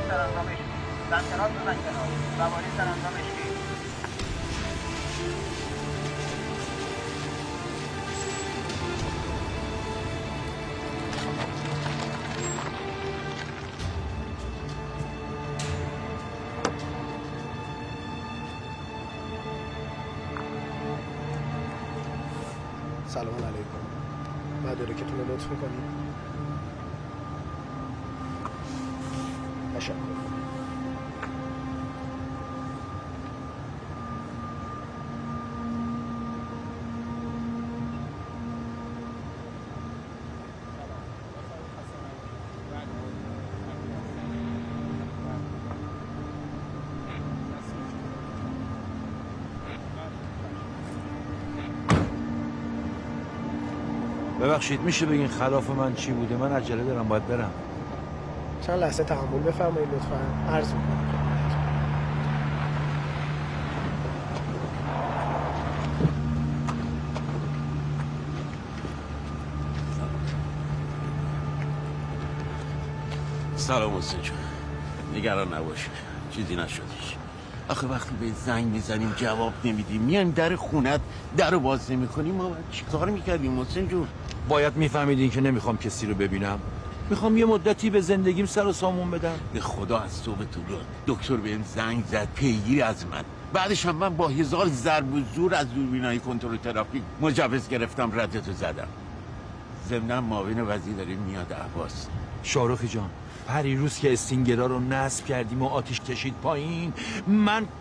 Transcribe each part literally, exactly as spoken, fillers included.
سرانجامش سمکنات بزن کنار سواری سرانجامش کی سلام علیکم. مدارکتون رو لطف میکنید. تشکر. ببخشید میشه بگین خلاف من چی بوده؟ من عجله دارم باید برم. چند لحظه تحمل بفرمایید لطفاً. عرض میکنم. سلام حسین جان، نگران نباشه، چیزی نشدش. آخه وقتی به زنگ میزنیم جواب نمیدیم، میایم در خونت در رو باز نمیکنیم، ما باید چیکار میکردیم حسین جون؟ باید میفهمیدین که نمیخوام کسی رو ببینم. میخوام یه مدتی به زندگیم سر و سامون بدم. به خدا از تو به تو دکتر بهم زنگ زد پیگیری از من. بعدش هم من با هزار ضرب و زور از دوربینای کنترل ترافیک مجوز گرفتم ردتو زدم. ضمن معاون وزیر داریم میاد عباس. شاروخی جان، پریروز که استینگرا رو نصب کردیم و آتیش کشید پایین، من این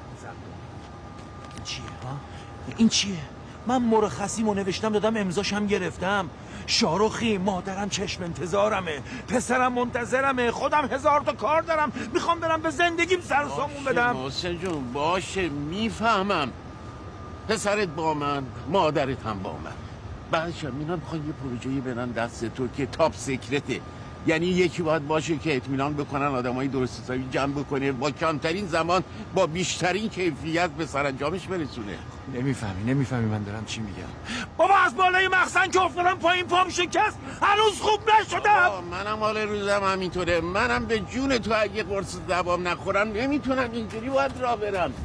چیه ها؟ این چیه؟ من مرخصیمو نوشتم دادم امضاش هم گرفتم. شاروخی مادرم چشم انتظارمه، پسرم منتظرمه، خودم هزار تا کار دارم، میخوام برم به زندگیم سر و سامون بدم. حسین جون باشه میفهمم، پسرت با من، مادرت هم با من. بعدش هم اینا میخوان یه پروژه‌ای بدن دست تو که تاپ سیکرته، یعنی یکی باید باشه که اطمینان بکنن آدمای درست حسابی جمع بکنه، با کمترین زمان با بیشترین کیفیت به سرانجامش برسونه. نمیفهمی نمیفهمی من دارم چی میگم. بابا از بالای مخزن که افتادم پایین پام شکست، هنوز خوب نشدم. منم حال روزم همینطوره، منم به جون تو اگه قرص دوام نخورم نمیتونم، اینجوری باید راه برم.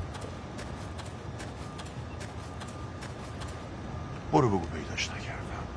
برو بگو پیداش نکردم.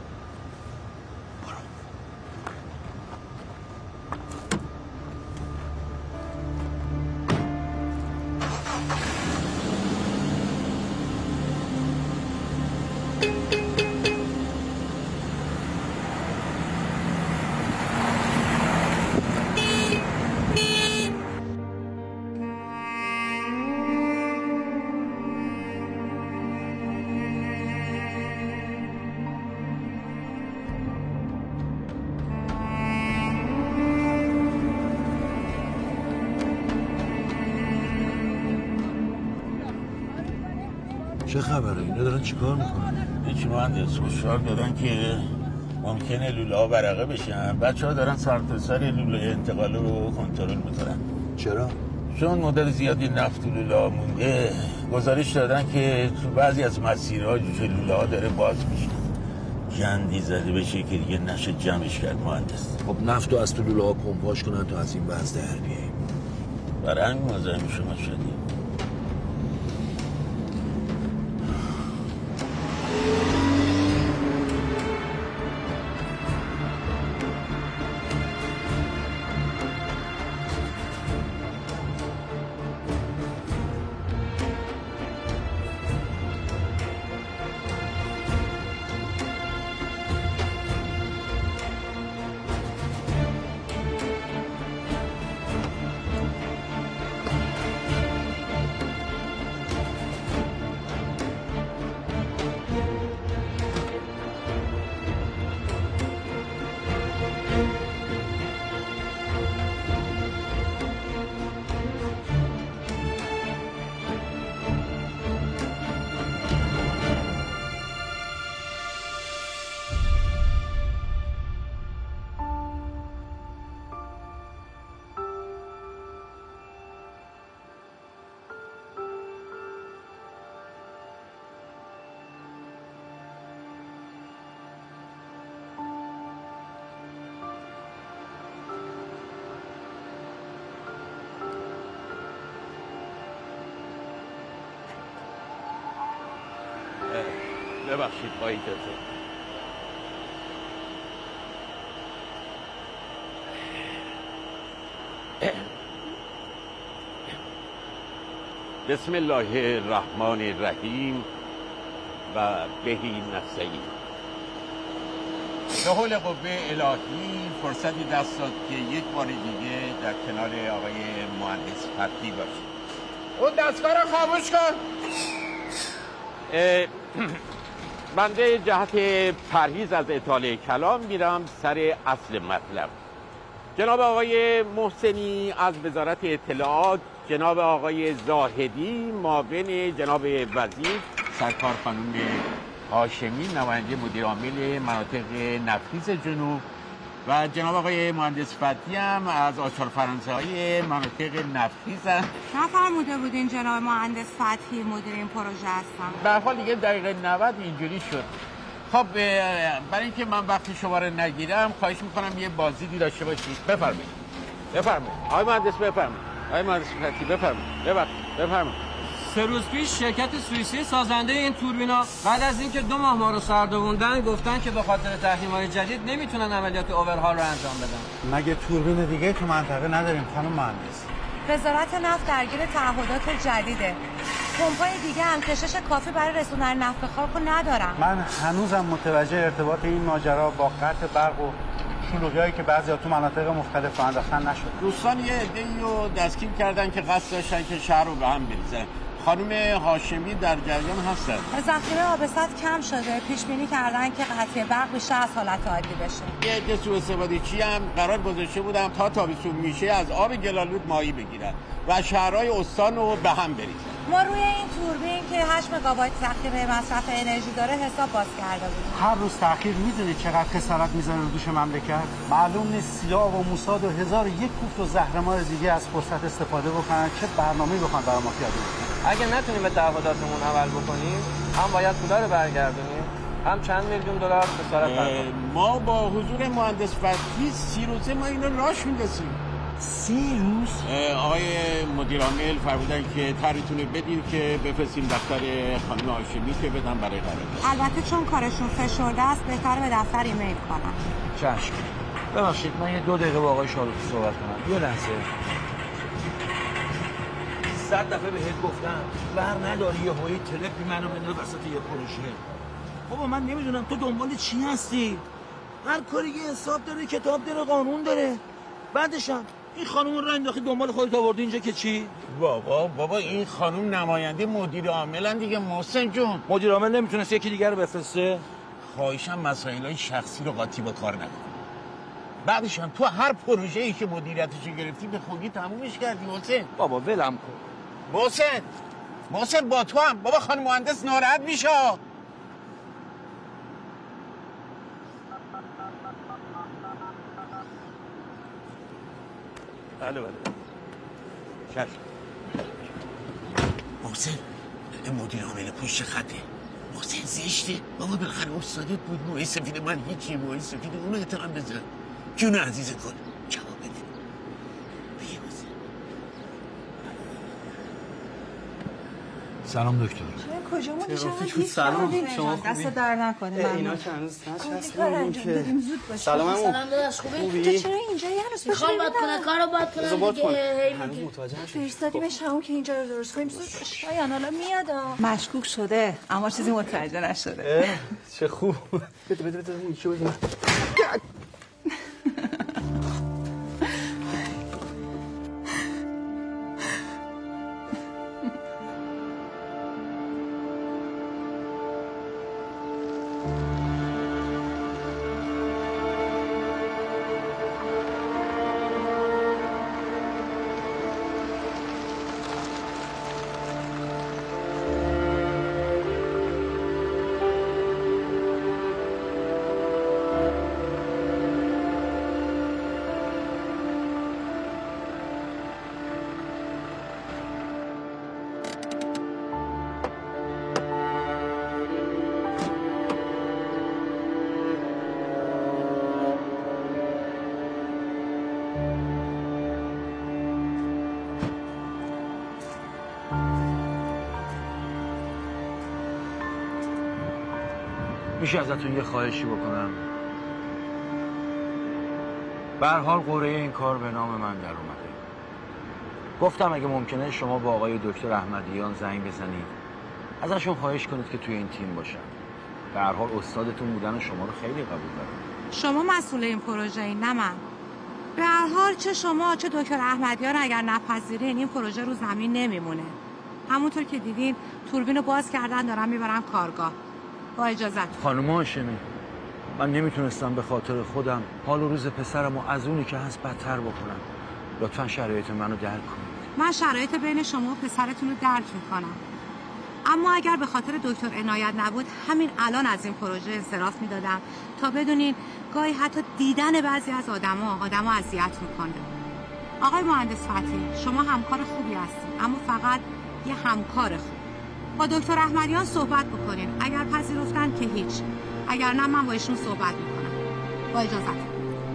چه خبره؟ اینا دارن چیکار میکنن؟ هیچ مهندس هشدار دادن که ممکنه لوله ها ورقه بشن. بچه ها دارن سر تا سر لوله انتقال رو کنترل میکنن. چرا؟ چون مدت زیادی نفت لوله ها مونده، گزارش دادن که تو بعضی از مسیرها جوجه لوله ها داره باز میشه. جندی زده بشه که دیگه نشه جمعش کرد مهندس. خب نفتو از تو لوله ها پمپاژ کنن تا از این وضع در بیاییم. برای همین مزاحم شما شدیم. ببخشید با اجازه. بسم الله الرحمن الرحیم و بهی نستعین. به حول قوه الهی فرصتی دست داد که یک بار دیگه در کنار آقای مهندس فتحی باشیم. اون دستگاه رو خاموش کن. بنده جهت پرهیز از اطاله کلام میرم سر اصل مطلب. جناب آقای محسنی از وزارت اطلاعات، جناب آقای زاهدی معاون جناب وزیر، سرکار خانم هاشمی نماینده مدیر عامل مناطق نفیس جنوب و جناب آقای مهندس فتحی هم از آچار فرانسه های مناطق نفیس هم. نفرموده بودین جناب مهندس فتحی مدیر این پروژه هستم؟ به هر حال دیگه دقیقه نود اینجوری شد. خب برای اینکه من وقتی شما رو نگیرم خواهش میکنم یه بازدیدی داشته باشید. بفرمایید بفرمایید آقای مهندس، بفرمایید آقای مهندس فتحی، بفرمایید بفرمایید بفرمایید. سه روز پیش شرکت سوئیسی سازنده این توربینا بعد از اینکه دو ماه ما رو سردووندن گفتن که به خاطر تحریم‌های جدید نمیتونن عملیات اوورهال رو انجام بدن. مگه توربین دیگه تو منطقه نداریم خانم مهندس؟ وزارت نفت درگیر تعهدات جدیده. پمپای دیگه هم کشش کافی برای رسوندن نفت به خاک ندارن. من هنوزم متوجه ارتباط این ماجرا با قطع برق و شلوغی‌هایی که بعضی‌ها تو مناطق مختلف انداختن نشد. دوستان یه عده‌ای رو دستگیر کردن که قصد داشتن که شهر رو به هم بریزن. خانم هاشمی در جریان هستن. ذخیره آب سد کم شده، پیش بینی کردن که قطع برق بیشتر از حالت عادی بشه. یه عده سوء استفاده چی هم قرار گذاشته بودم تا تابستون میشه از آب گلالود ماهی بگیرن و شهرهای استان رو به هم بریزن. ما روی این توربین که هشت مگاوات ذخیره مصرف انرژی داره حساب باز کرده بودیم. هر روز تأخیر میدونید چقدر خسارت میذاره رو دوش مملکت؟ معلوم نیست سیاه و موساد و هزار یک کوفت و زهرمار دیگه از فرصت استفاده بکنن چه برنامه‌ای بخوان برای ما پیاده کنن. اگه نتونیم به تعهداتمون عمل بکنیم هم باید پولا رو برگردونیم هم چند میلیون دلار خسارت پرداخت. ما با حضور مهندس فتحی سی روزه ما اینو راش میندازیم. سی روز؟ آقای مدیر عامل فرمودن که طرحتونه بدین که بفرستیم دفتر خانم هاشمی که بدن برای قرارداد. البته چون کارشون فشرده است بهتره به دفتر ایمیل کنم. چشم. ببخشید من یه دو دقیقه با آقای شاروخی صحبت کنم. یه لحظه. صد دفعه بهت گفتم بر نداری یه هایی تلپی منو بنداز وسط یه پروژه. بابا من نمیدونم تو دنبال چی هستی؟ هر کاری یه حساب داره، کتاب داره، قانون داره. بعدشم این خانم رو انداختی دنبال خودت آوردی اینجا که چی؟ بابا بابا این خانم نماینده مدیر عاملن دیگه محسن جون. مدیر عامل نمیتونست یکی دیگر رو بفرسته؟ خواهشم مسائلای شخصی رو قاطی با کار نکن. بعدش هم تو هر پروژه‌ای که مدیریتش گرفتی به خوبی تمومش کردی محسن. بابا ولم کن. محسن محسن با تو هم بابا خانم مهندس ناراحت میشه. بله بله چشم. محسن مدیر عامل پشت خطه. محسن زشته بابا بالاخره استادت بود. موهای سفید من هیچی، موهای سفید اونو احترام بذار. جون عزیزت کن جواب بده. بگه محسن. سلام دکتر. کجا مونی ترافیک سلام شما خوبی؟ دست در نکنه. اینا که هنوز نچسبیدیم که زود باشه. سلام سلام داداش خوبی؟ تو چرا اینجا یه هنوز میخوام باید کنه کارو باید کنم دیگه. هنوز متوجه نشدم. فرستادیمش همون که اینجا رو درست کنیم زود باشه. آیان حالا میاد. مشکوک شده اما چیزی متوجه نشده. چه خوب. بده بده بده این چیو بدیم. میشه ازتون یه خواهشی بکنم؟ به هر حال قرعه این کار به نام من در اومده. گفتم اگه ممکنه شما با آقای دکتر احمدیان زنگ بزنید، ازشون خواهش کنید که توی این تیم باشن. به هر حال استادتون بودن شما رو خیلی قبول دارم. شما مسئول این پروژه این، نه من. به هر حال چه شما چه دکتر احمدیان اگر نپذیرین این پروژه رو زمین نمیمونه. همونطور که دیدین توربین رو باز کردن دارن میبرن کارگاه. با اجازت. خانم هاشمی، من نمیتونستم به خاطر خودم حال و روز پسرم و از اونی که هست بدتر بکنم. لطفا شرایط منو درک کنید. من شرایط بین شما و پسرتون رو درک میکنم. اما اگر به خاطر دکتر عنایت نبود همین الان از این پروژه انصراف میدادم تا بدونین گاهی حتی دیدن بعضی از آدما آدمو اذیت میکنه. آقای مهندس فتحی، شما همکار خوبی هستین، اما فقط یه همکار خوب. با دکتر احمدیان صحبت بکنین. اگر پذیرفتن که هیچ، اگر نه من با ایشون صحبت میکنم. با اجازت.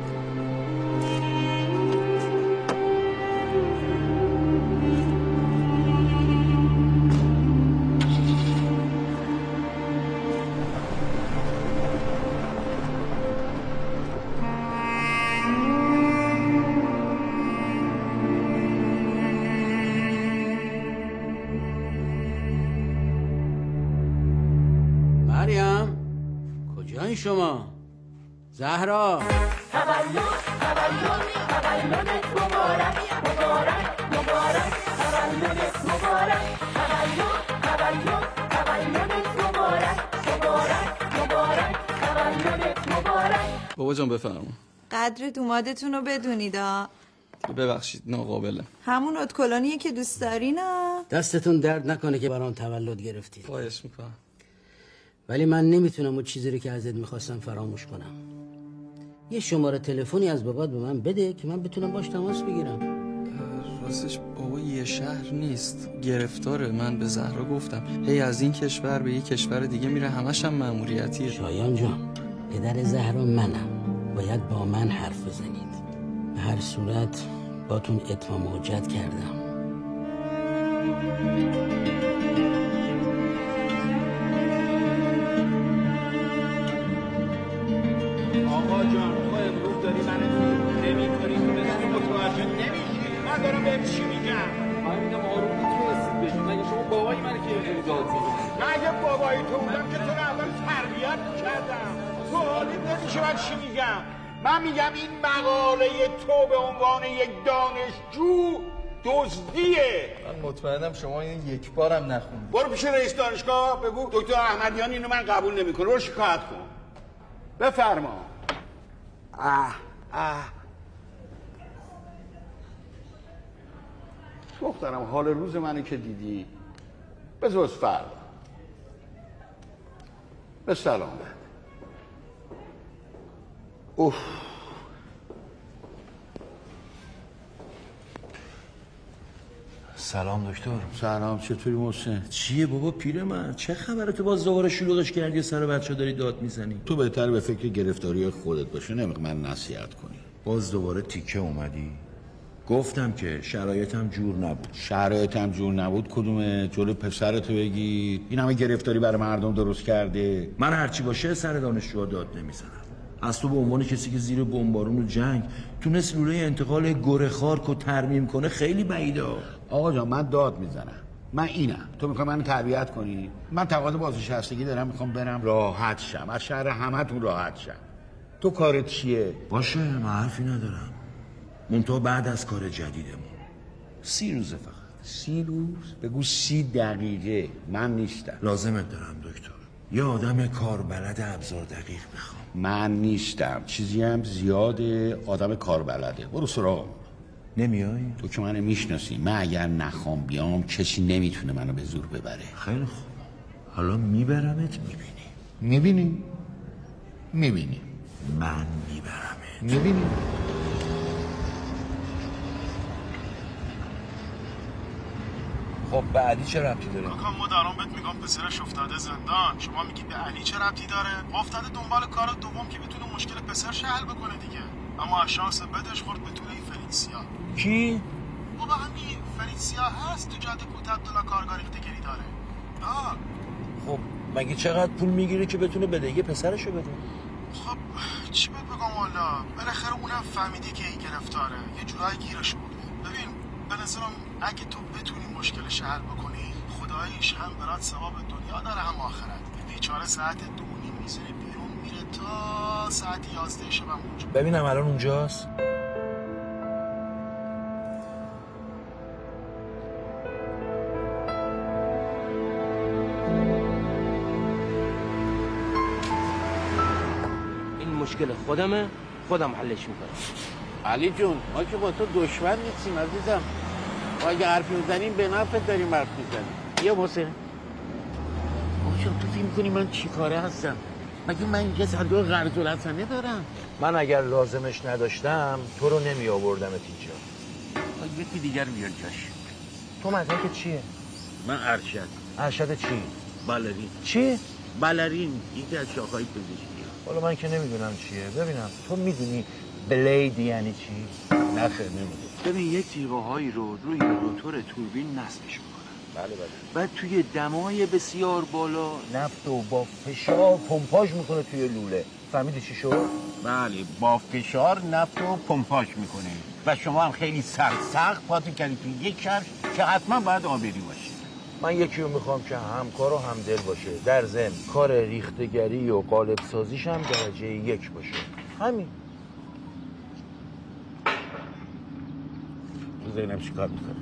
مریم کجایی شما؟ زهرا تولد تولد تولدت مبارک مبارک مبارک تولدت مبارک تولد تولد تولدت مبارک مبارک مبارک تولدت مبارک. بابا جان بفرما. قدر دومادتون رو بدونید ها. ببخشید ناقابله. همون ادکلونیه که دوست دارین ها. دستتون درد نکنه که برام تولد گرفتید. خواهش میکنم. ولی من نمیتونم اون چیزی رو که ازت میخواستم فراموش کنم. یه شماره تلفنی از بابات به من بده که من بتونم باش تماس بگیرم. راستش بابا یه شهر نیست، گرفتاره. من به زهرا گفتم هی از این کشور به یه کشور دیگه میره، همش هم مأموریتیه. شایان جان، پدر زهرا منم، باید با من حرف بزنید. به هر صورت باتون اتمام حجت کردم. آقا جان تو امروز داری منو نمی‌کنی تو بزنی متوجه نمیشی. من دارم بهم چی میگم؟ من میگم آروم میتونستید بشید. مگه شما بابایی منو که اینجوری داد زدید؟ من اگه بابایی تو بودم که تو رو اول تربیت می‌کردم. تو حالی نمیشه من چی میگم؟ من میگم این مقاله تو به عنوان یک دانشجو دزدیه. من مطمئنم شما این یک بارم نخوندید. برو پیش رئیس دانشگاه بگو دکتر احمدیان اینو من قبول نمی‌کنه. برو شکایت کن. بفرما. اه اه دخترم حال روز منو که دیدی بزرز فردا به سلامت. اوف سلام دکتر. سلام، چطوری محسن؟ چیه بابا پیرمرد؟ چه خبره تو باز دوباره شلوغش کردی سر بچه داری داد میزنی؟ تو بهتر به فکر گرفتاری خودت باشه، نمیخوام من نصیحت کنی. باز دوباره تیکه اومدی؟ گفتم که شرایطم جور نبود. شرایطم جور نبود کدومه؟ جلو پسرتو بگی این همه گرفتاری برای مردم درست کرده. من هرچی باشه سر دانشجوها داد نمیزنم. از تو به عنوان کسی که زیر بمبارون و جنگ تونست لوله انتقال گره خارکو ترمیم کنه خیلی بعیده. آقا جان من داد میزنم، من اینم. تو میخوای منو تربیت کنی؟ من تقاضا بازنشستگی دارم، میخوام برم راحت شم، از شهر همتون راحت شم. تو کارت چیه؟ باشه من حرفی ندارم، منتها بعد از کار جدیدمون سی روزه فقط. سی روز؟ بگو سی دقیقه. من نیستم. لازمت دارم دکتر، یه آدم کاربلد ابزار دقیق میخوام. من نیستم، چیزی هم زیاده، آدم کاربلده. برو سراغم. نمیای؟ تو که منو میشناسی، من اگر نخوام بیام کسی نمیتونه منو به زور ببره. خیلی خوب، حالا میبرمت میبینی. میبینی؟ میبینی من میبرمت. میبینی؟ خب به علی چه ربطی داره؟ آقا ما دارم بهت میگم پسرش افتاده زندان، شما میگی به علی چه ربطی داره؟ افتاده دنبال کار دوم که بتونه مشکل پسرش حل بکنه دیگه. اما از شانس بدش خورد به طول این فلیکسیا. کی؟ بابا همین فلیکسیا هست تو جاده کوت عبدالله کارگاه ریختگیری داره. آه خب مگه چقدر پول میگیره که بتونه بدهی پسرشو بده؟ خب چی بهت بگم والا، بالاخره اونم فهمیده که این گرفتاره، یه جورایی گیرش برده. ببین به نظرم اگه تو بتونی مشکلش حل بکنی، خداییش هم برات ثواب دنیا داره هم آخرت. بیچاره ساعت دو نیم میزنه بیرون میره تا ساعت یازده شب اونجا. ببینم الان اونجاست. مشکل خودمه، خودم حلش میکنم. علی جون ما که با تو دشمن نیستیم عزیزم، ما اگه حرف میزنیم به نفعت داریم حرف میزنیم. یه حسین آقا تو فکر میکنی من چی کاره هستم؟ مگه من یه صندوق قرض الحسنه دارم؟ من اگر لازمش نداشتم تو رو نمی آوردمت اینجا. یکی دیگر بیار جاش. تو مدرک چیه؟ من ارشد. ارشد چی؟ بالرین. چی؟ بالرین، یکی از شاخه‌های پزشکی. حالا من که نمیدونم چیه. ببینم تو میدونی بلید یعنی چی؟ نه خیر نمیدونم. ببین یه تیغه هایی رو روی روتور توربین نصبش میکنن. بله بله. بعد توی دمای بسیار بالا نفت و با فشار پمپاژ میکنه توی لوله. فهمیدی چی شد؟ بله با فشار نفت رو پمپاژ میکنه و شما هم خیلی سخت سخت پاتون کردید توی یک کفش که حتما باید آبری باشه. من یکی رو میخوام که همکار و همدل باشه، در ضمن کار ریختگری و قالب سازیش هم درجه یک باشه. همین. زینب چی کار میکنه؟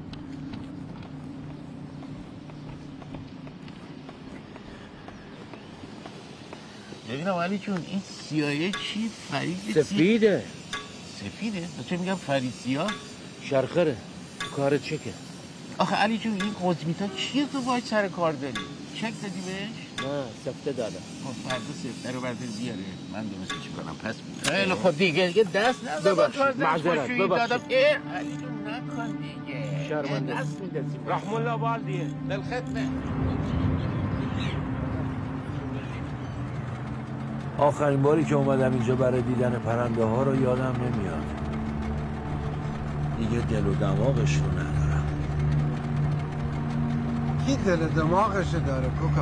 ببینم علی جون این سیاهه چی؟ فرید سفیده. سفیده؟ چه میگم فرید سیاه؟ شرخره. کار چکه. آخه علی جون این قزمیتا چیه تو باید سر کار داری؟ چک دادی بهش؟ نه سفته دادم. خب فردا سفته رو برده زیاره. من درسته چی کنم پس میدونم. خیلی خب دیگه یه دست نزد. ببخشید معذرت ببخشید. علی جون نکن دیگه. شرمنده. دست میدازیم. رحم الله والدیه. دلخدمه. آخرین باری که اومدم اینجا برای دیدن پرنده ها رو یادم نمیاد. دیگه دل و دماغش رو ندارم. کی دل دماغش داره کوکا؟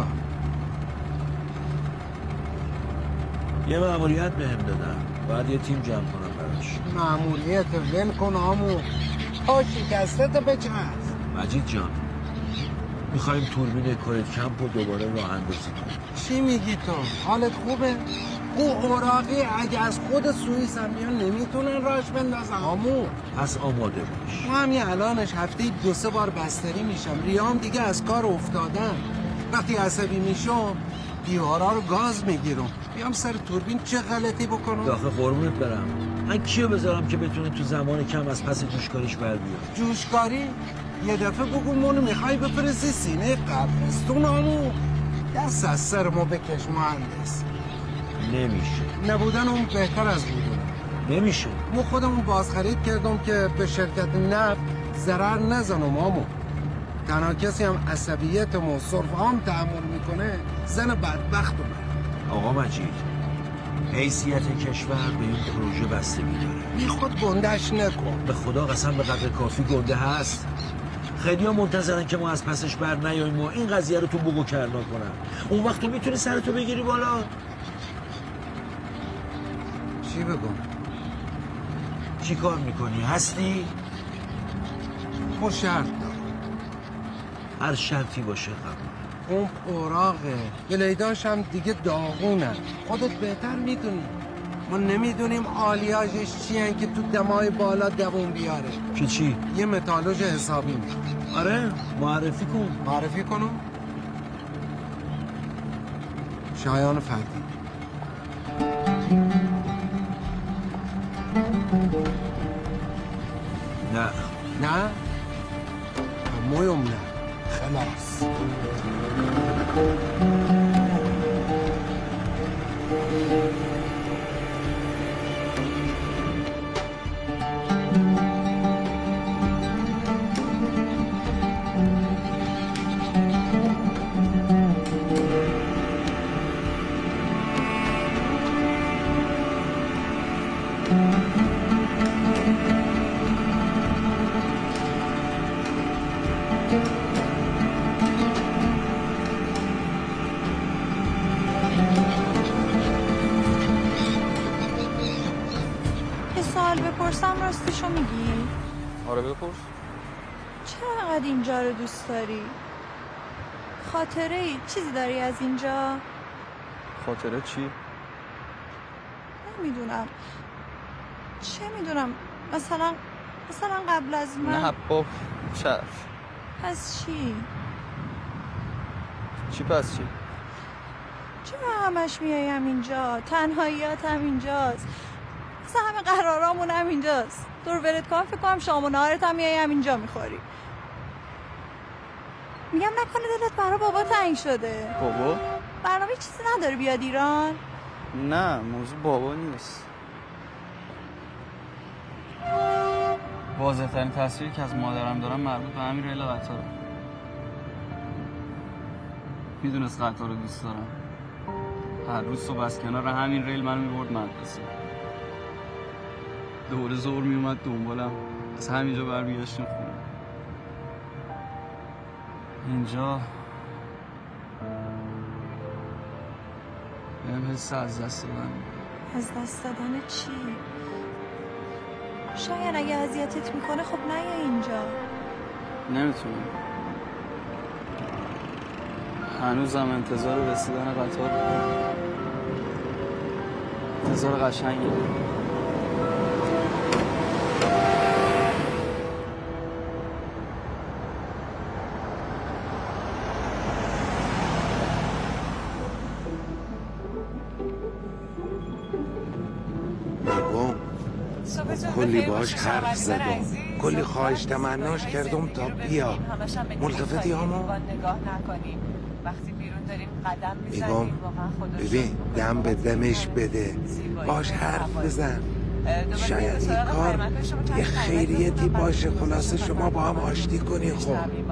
یه مأموریت بهم دادن. باید یه تیم جمع کنم براش. مأموریت ول کن آمو. پا شکسته تو بچه هست. مجید جان میخوایم توربین کورت کمپ رو دوباره راه اندازی کنیم. چی میگی تو؟ حالت خوبه؟ او اوراقی اگه از خود سوئیس هم بیان نمیتونن راش بندازن آمو. پس آماده باش. ما همین الانش هفته دو سه بار بستری میشم. ریام دیگه از کار افتادن. وقتی عصبی میشم دیوارا رو گاز میگیرم. بیام سر توربین چه غلطی بکنم؟ داخل قربونت برم. من کیو بذارم که بتونه تو زمان کم از پس جوشکاریش بر بیاد؟ جوشکاری؟ یه دفعه بگو منو میخوای بفرستی سینه قبرستون آمو. دست از سر ما بکش مهندس. نمیشه. نبودن اون بهتر از بودن. نمیشه. ما خودمون بازخرید کردم که به شرکت نفت ضرر نزنم آمو. تنها کسی هم عصبیتم و صرف هم تحمل میکنه زن بدبختم. آقا مجید حیثیت کشور به این پروژه بستگی داره. بی خود گندش نکن. به خدا قسم به قدر کافی گنده هست. خیلی ها منتظرن که ما از پسش بر نیاییم و این قضیه رو تو بگو کرنا کنن. اون وقت تو میتونی سرتو بگیری بالا. چی بگم؟ چی کار میکنی؟ هستی؟ خود شرط دارم. هر شرطی باشه قبول. اون اوراقه بلیداش هم دیگه داغونه. خودت بهتر میدونی. ما نمیدونیم آلیاژش چیه که تو دمای بالا دوون بیاره. که چی؟ یه متالوژ حسابی میشه. آره معرفی کن. معرفی کنم؟ شایان فردی. نه نه؟ مویم نه. خلاص. Thank you. یه سوال بپرسم راستشو میگی؟ آره بپرس. چرا انقدر اینجا رو دوست داری؟ خاطره ای چیزی داری از اینجا؟ خاطره چی؟ نمیدونم. چه میدونم؟ مثلا مثلا قبل از من. نه باب چرف. پس چی؟ چی پس چی؟ چرا همش میایم اینجا؟ تنهاییات هم اینجاست. مثلا همه قرارامون هم اینجاست. دور ورد کام فکر کنم شام و نهارت هم میایم اینجا میخوری. میگم نکنه دلت برای بابا تنگ شده. بابا؟ برنامه چیزی نداره بیاد ایران؟ نه موضوع بابا نیست. واضح ترین تصویری که از مادرم دارم مربوط به همین ریل قطاره. میدونست قطار رو دوست دارم. هر روز صبح از کنار همین ریل منو میبرد مدرسه. دوره ظهر میومد دنبالم. از همینجا برمیگشتیم خونه. اینجا بهم حس از دست دادن. از دست دادن چی؟ شاید اگه اذیتت میکنه خب نیا اینجا. نمیتونم. هنوزم انتظار رسیدن قطار انتظار قشنگه. کلی باش حرف زدم، کلی خواهش تمناش کردم تا بیا. ملتفتی همون؟ میگم ببین دم به دمش بده، باش حرف بزن. شاید این کار یه خیریتی باشه، خلاصه شما با هم آشتی کنی. خب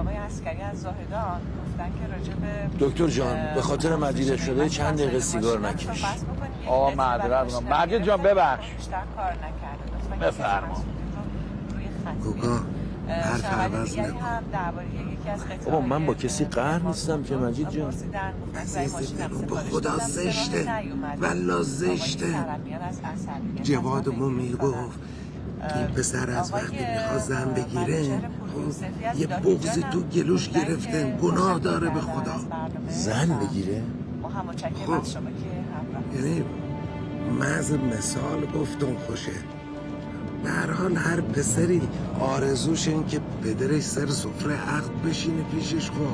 دکتر جان به خاطر مدیره شده چند دقیقه سیگار نکش. آقا معذرت می‌خوام. مجید جان ببخش. بفرما. گوگا حرف عوض نکن. بابا من با کسی قهر نیستم که مجید جان. عزیز دلو به خدا زشته والله زشته. جوادمون میگفت این پسر از وقتی میخواد زن بگیره خب یه بغضی تو گلوش گرفته، گناه داره به خدا. زن بگیره؟ خب یعنی محض مثال گفتم خوشه. به هر حال هر پسری آرزوش این که پدرش سر سفره عقد بشینه پیشش. خب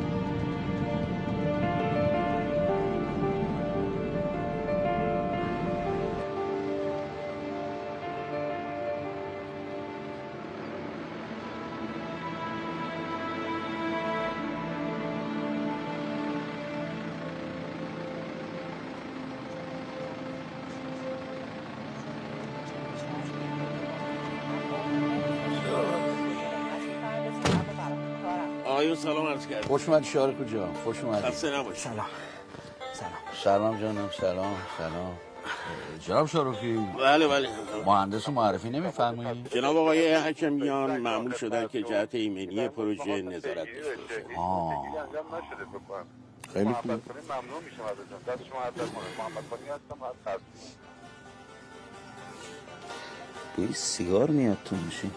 آقایون سلام عرض کردم. خوش اومدی شارکو جان، خوش اومدی. خسته نباشی. سلام. سلام. سلام جانم، سلام. سلام. جناب شاروخی. بله بله. مهندس معرفی نمی‌فرمایید؟ جناب آقای حکمیان معمول شدن که جهت ایمنی پروژه نظارت داشته باشه. آه. خیلی خوب. ممنون میشم ازتون. دست شما حضرت محمد خانی هستم از بوی سیگار میاد تو میشی.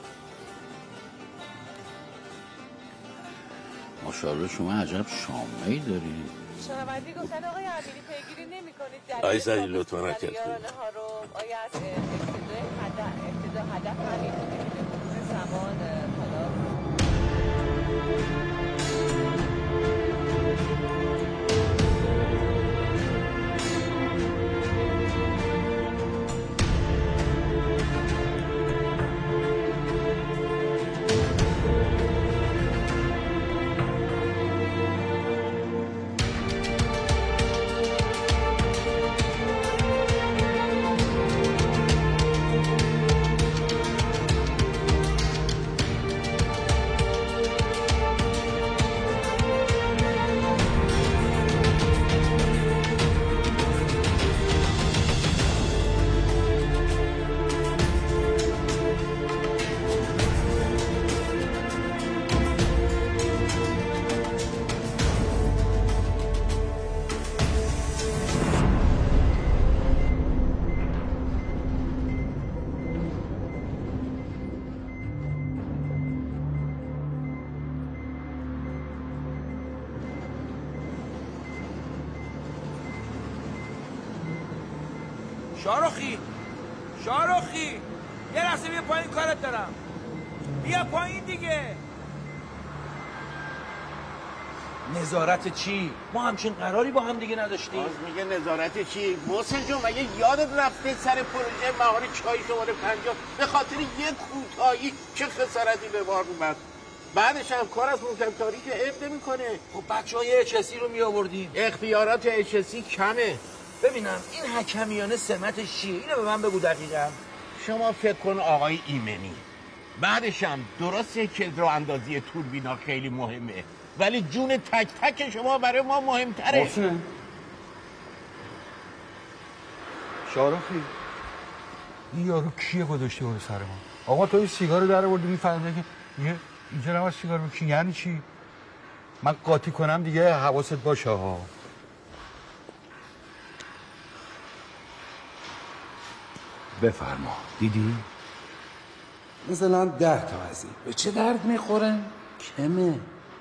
ماشاءالله شما عجب شامه‌ای داری. شنوندی گفتن آقای امیری پیگیری نمی‌کنید در آقای سعدی لطفاً حرکت کنید. آیا از ابتدای هدف ابتدا هدف همین زمان حالا شاروخی شاروخی یه لحظه بیا پایین، کارت دارم. بیا پایین دیگه. نظارت چی؟ ما همچین قراری با هم دیگه نداشتیم. باز میگه نظارت چی؟ محسن جون مگه یادت رفته سر پروژه مهار چای شماره پنجاه به خاطر یک کوتاهی چه خسارتی به بار اومد؟ بعدش هم کار از محکم‌کاری که عیب نمی‌کنه. خب بچه‌های اچ اس ای رو می‌آوردیم. اختیارات اچ اس ای کمه. ببینم این حکمیانه سمتش چیه؟ اینو به من بگو دقیقاً. شما فکر کن آقای ایمنی. بعدش هم درسته که راه اندازی توربینا خیلی مهمه، ولی جون تک تک شما برای ما مهمتره. محسن شاروخی این یارو کیه گذاشته اون سر ما؟ آقا تو این سیگارو در آوردی میفهمه که یه اینجا نماز سیگار بکشی یعنی چی؟ من قاطی کنم دیگه حواست باشه ها. بفرما. دیدی؟ مثلا ده تا از این به چه درد میخوره؟ کمه.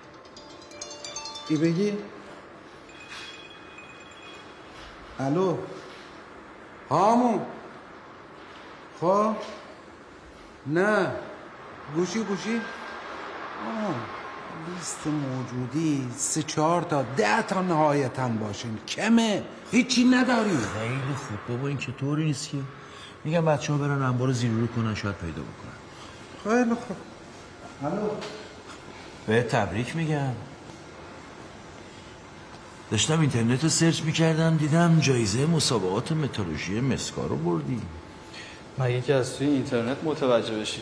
ای بگی؟ الو هامون خب نه گوشی گوشی آه. لیست موجودی سه چهار تا ده تا نهایتاً باشین. کمه، هیچی نداری. خیلی خوب بابا، این که طوری نیست که. میگم بچه ها برن انبار زیرو رو کنن، شاید پیدا بکنن. خیلی خوب. الو به تبریک میگم. داشتم اینترنت رو سرچ میکردم دیدم جایزه مسابقات متالورژی مسکا رو بردی. مگه که از توی اینترنت متوجه بشی؟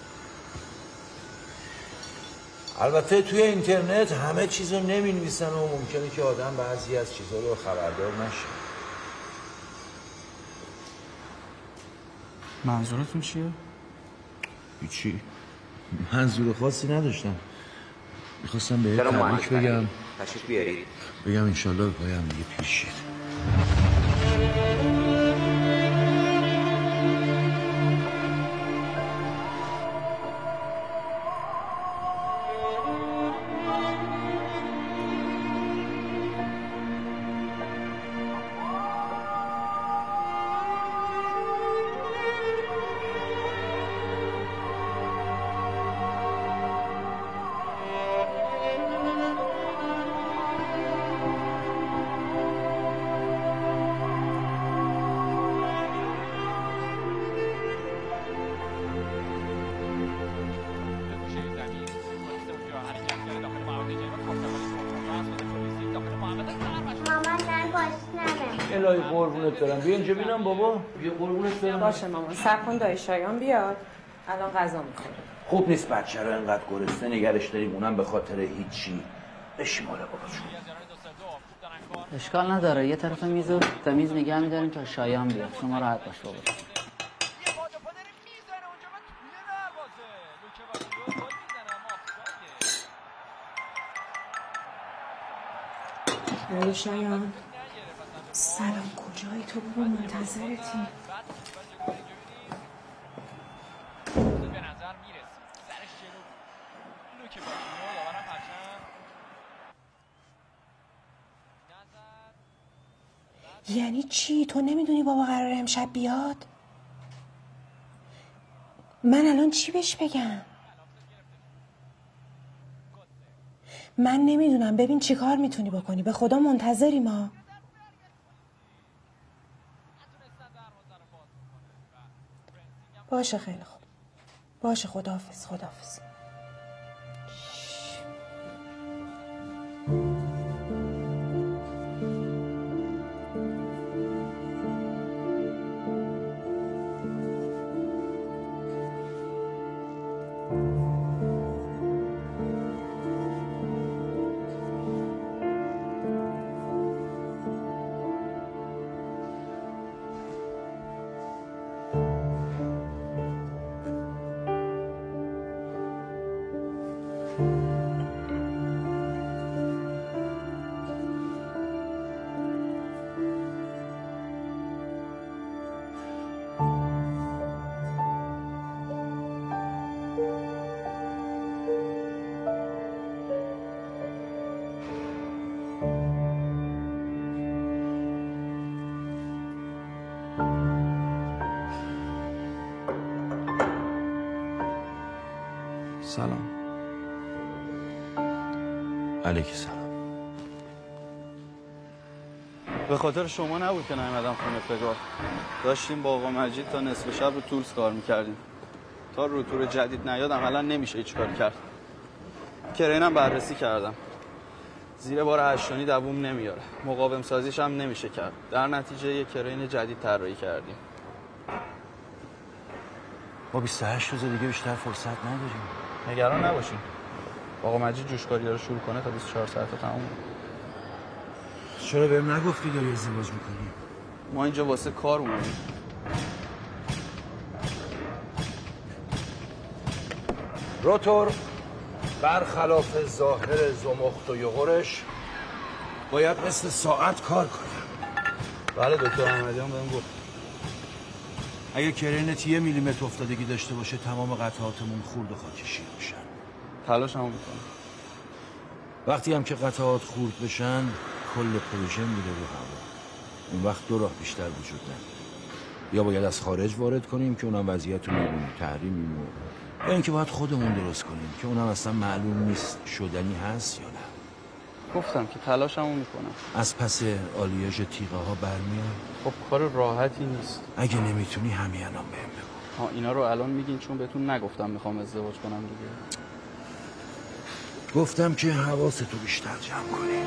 البته توی اینترنت همه چیز رو نمی نویسن و ممکنه که آدم بعضی از چیزها رو خبردار نشه. منظورتون چیه؟ هیچی، منظور خاصی نداشتم. میخواستم به تبریک بگم. تشریف بیارید. بگم انشالله باید هم دیگه پیش شید. الهی قربونت برم، بیا اینجا ببینم بابا. بیا قربونت برم. باشه مامان، صبر کن دایی شایان بیاد، الان غذا میخوره. خوب نیست بچه رو انقدر گرسنه نگرش داریم، اونم به خاطر هیچی. بشماله بابا جون. اشکال نداره، یه طرف میزو تمیز نگه میداریم تا شایان بیاد. شما راحت باش بابا. دایی شایان سلام، کجایی تو بابا؟ منتظرتی. یعنی چی؟ تو نمیدونی بابا قراره امشب بیاد؟ من الان چی بهش بگم؟ من نمیدونم. ببین چی کار میتونی بکنی. به خدا منتظری ما. باشه خیلی خوب. باشه خداحافظ. خداحافظ. سلام. علیک سلام. به خاطر شما نبود که نیومدم خونه فگار. داشتیم با آقا مجید تا نصف شب رو تولز کار میکردیم. تا روتور جدید نیاد عملا نمیشه هیچ کاری کرد. کرینم بررسی کردم. زیر بار هشتانی دووم نمیاره. مقاوم سازیش هم نمیشه کرد. در نتیجه یه کرین جدید طراحی کردیم. با بیست و هشت روز دیگه بیشتر فرصت نداریم. نگران نباشین. آقا مجید جوشکاری رو شروع کنه تا بیست و چهار ساعت تموم. چرا بهم نگفتی داری ازدواج میکنی؟ ما اینجا واسه کار اومدیم. روتور برخلاف ظاهر زمخت و یغورش باید مثل ساعت کار کنه. بله دکتر احمدیان بهم گفت. اگه کرینت یه میلیمتر افتادگی داشته باشه تمام قطعاتمون خورد و خاک شیر میشن. تلاش هم میکنم. وقتی هم که قطعات خورد بشن کل پروژه میره رو هوا. اون وقت دو راه بیشتر وجود نداره. یا باید از خارج وارد کنیم که اونم وضعیت رو میبینیم تحریمیم و یا اینکه باید خودمون درست کنیم که اونم اصلا معلوم نیست شدنی هست یا نه. گفتم که تلاشمو میکنم. از پس آلیاژ تیغه ها برمیاد. خب کار راحتی نیست. اگه نمیتونی همین الان بهم بگو. ها اینا رو الان میگین چون بهتون نگفتم میخوام ازدواج کنم دیگه. گفتم که حواستو بیشتر جمع کنی.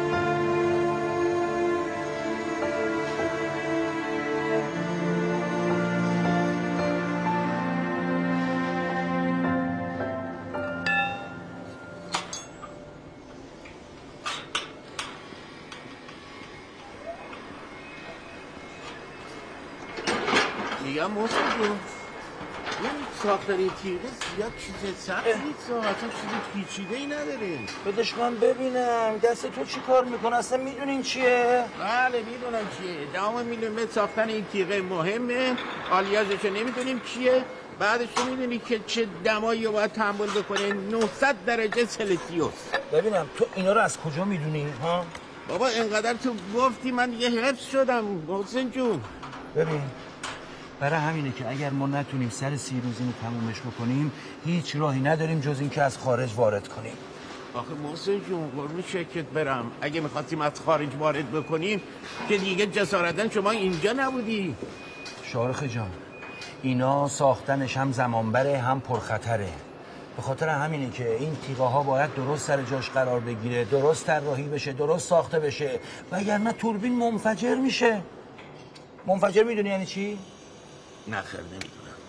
میگم محسن جون این ساختاری تیغه زیاد چیز سخت نیست، اصلا چیز پیچیده ای نداریم. بدش من ببینم دست تو چی کار میکنه، اصلا میدونین چیه؟ بله میدونم چیه. دهم میلیمتر ساختن این تیغه مهمه، آلیاژش نمیدونیم چیه، بعدش تو میدونی که چه دمایی رو باید تحمل بکنه، نهصد درجه سلسیوس. ببینم تو اینا رو از کجا میدونی ها؟ بابا اینقدر تو گفتی من دیگه حفظ شدم محسن جون. ببین برای همینه که اگر ما نتونیم سر سی روز اینو تمومش بکنیم هیچ راهی نداریم جز این که از خارج وارد کنیم. آخه محسن جون قربون شکلت برم، اگه میخواستیم از خارج وارد بکنیم که دیگه جسارتاً شما اینجا نبودی. شارخ جان اینا ساختنش هم زمانبره هم پرخطره. به خاطر همینه که این تیغه ها باید درست سر جاش قرار بگیره، درست طراحی بشه، درست ساخته بشه، وگرنه توربین منفجر میشه. منفجر میدونی یعنی چی؟ نه خیر نمیدونم.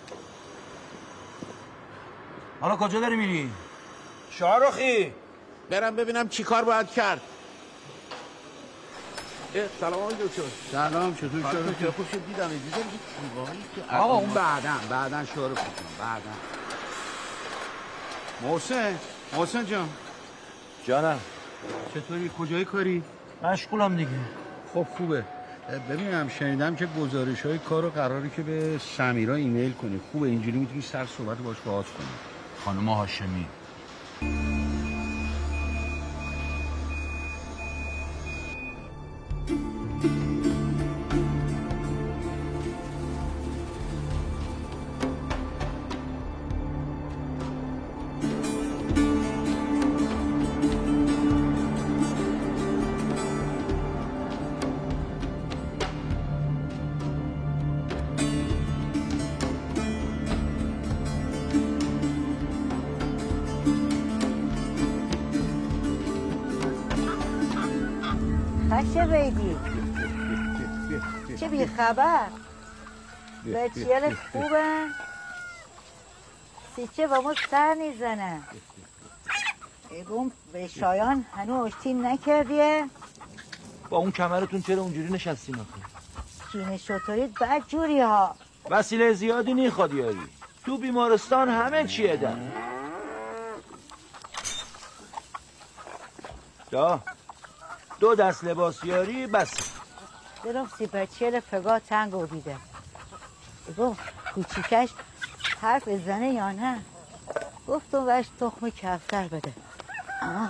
حالا کجا داری میری؟ شاروخی برم ببینم چی کار باید کرد. سلام آقای دکتر. سلام چطور شد؟ خوب شد دیدم دیدم که آقا اون بعداً بعداً شروع کنیم بعداً. محسن محسن جان جانم چطوری کجای کاری؟ مشغولم دیگه. خب خوبه. ببینم شنیدم که گزارش های کار رو قراره که به سمیرا ایمیل کنی. خوبه اینجوری میتونی سر صحبت باش باز کنی. خانم هاشمی چه بیدی؟ چه بی خبر؟ بچیال خوبه؟ سیچه با ما سر نیزنه بگم به شایان هنو آشتیم نکردیه؟ با اون کمرتون چرا اونجوری نشستین آخه؟ جون شطورید بد جوری ها. وسیله زیادی نیخواد یاری. تو بیمارستان همه چیه در دا دو دست لباس یاری بس. درم سی بچیل فگاه تنگ و دیده بگم کوچیکش حرف بزنه یا نه؟ گفتم وش تخم کفتر بده اما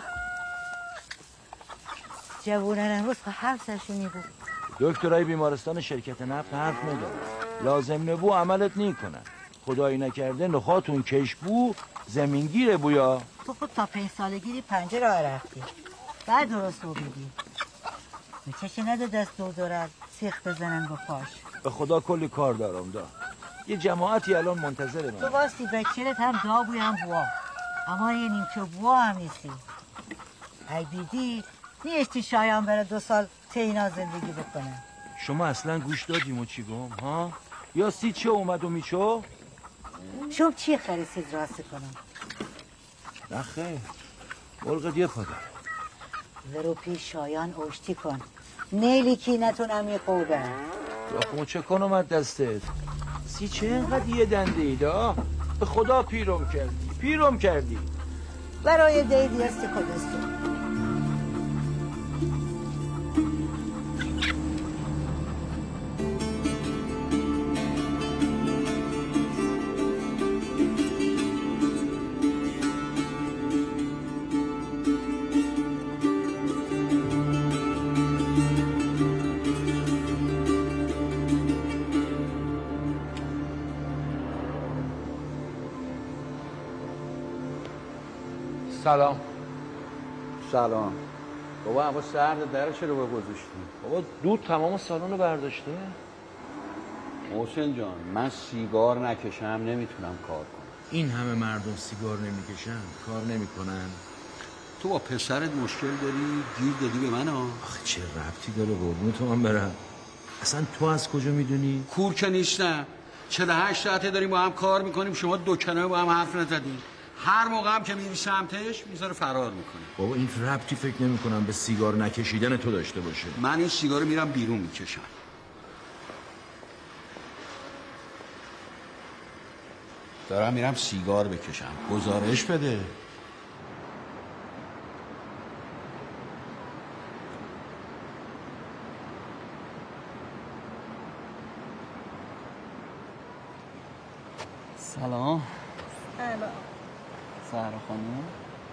جوانان امروز حرف سرشونی بود. دکترای بیمارستان شرکت نفت حرف نداره، لازم نبو عملت نیکنن. خدایی نکرده نخاتون کشبو زمینگیره بویا. تو خود تا پنج سالگی پنجه راه رفتی بعد درست رو بگی میچشه نده دست دو دارد سیخ بزنن با پاش. به خدا کلی کار دارم دا. یه جماعتی الان منتظر من. تو واستی بچرت هم دا بوی هم بوا اما یه نیمچه بوا هم نیستی. ای بیدی نیشتی شایان بره دو سال تینا زندگی بکنه. شما اصلا گوش دادیم و چی گم ها؟ یا سی چه اومد و میچو؟ شما چی خریسید راسته کنم؟ نه خیلی بلغت یه پادر ورو پیش شایان اوشتی کن نیلی کی نتونم یه خوبه. خب چه کنم از دستت؟ سی چه اینقدر یه دنده ایدا؟ به خدا پیرم کردی پیرم کردی برای دیدی هستی خودستون. سلام. سلام. بابا هوا سرد در چرا با گذاشتی؟ بابا دود تمام سالن رو برداشته. محسن جان من سیگار نکشم نمیتونم کار کنم. این همه مردم سیگار نمیکشن کار نمیکنن. تو با پسرت مشکل داری گیر دادی به من ها؟ آخه چه ربطی داره قربون تو من برم. اصلا تو از کجا میدونی؟ کور که نیستم. چهل و هشت ساعته داریم با هم کار میکنیم شما دو کنار با هم حرف نزدیم. هر موقع هم که میری سمتش میذاره فرار میکنه. بابا این ربطی فکر نمی کنم به سیگار نکشیدن تو داشته باشه. من این سیگار رو میرم بیرون میکشم. دارم میرم سیگار بکشم. گزارش بده. سلام. سلام. زهرا خانم.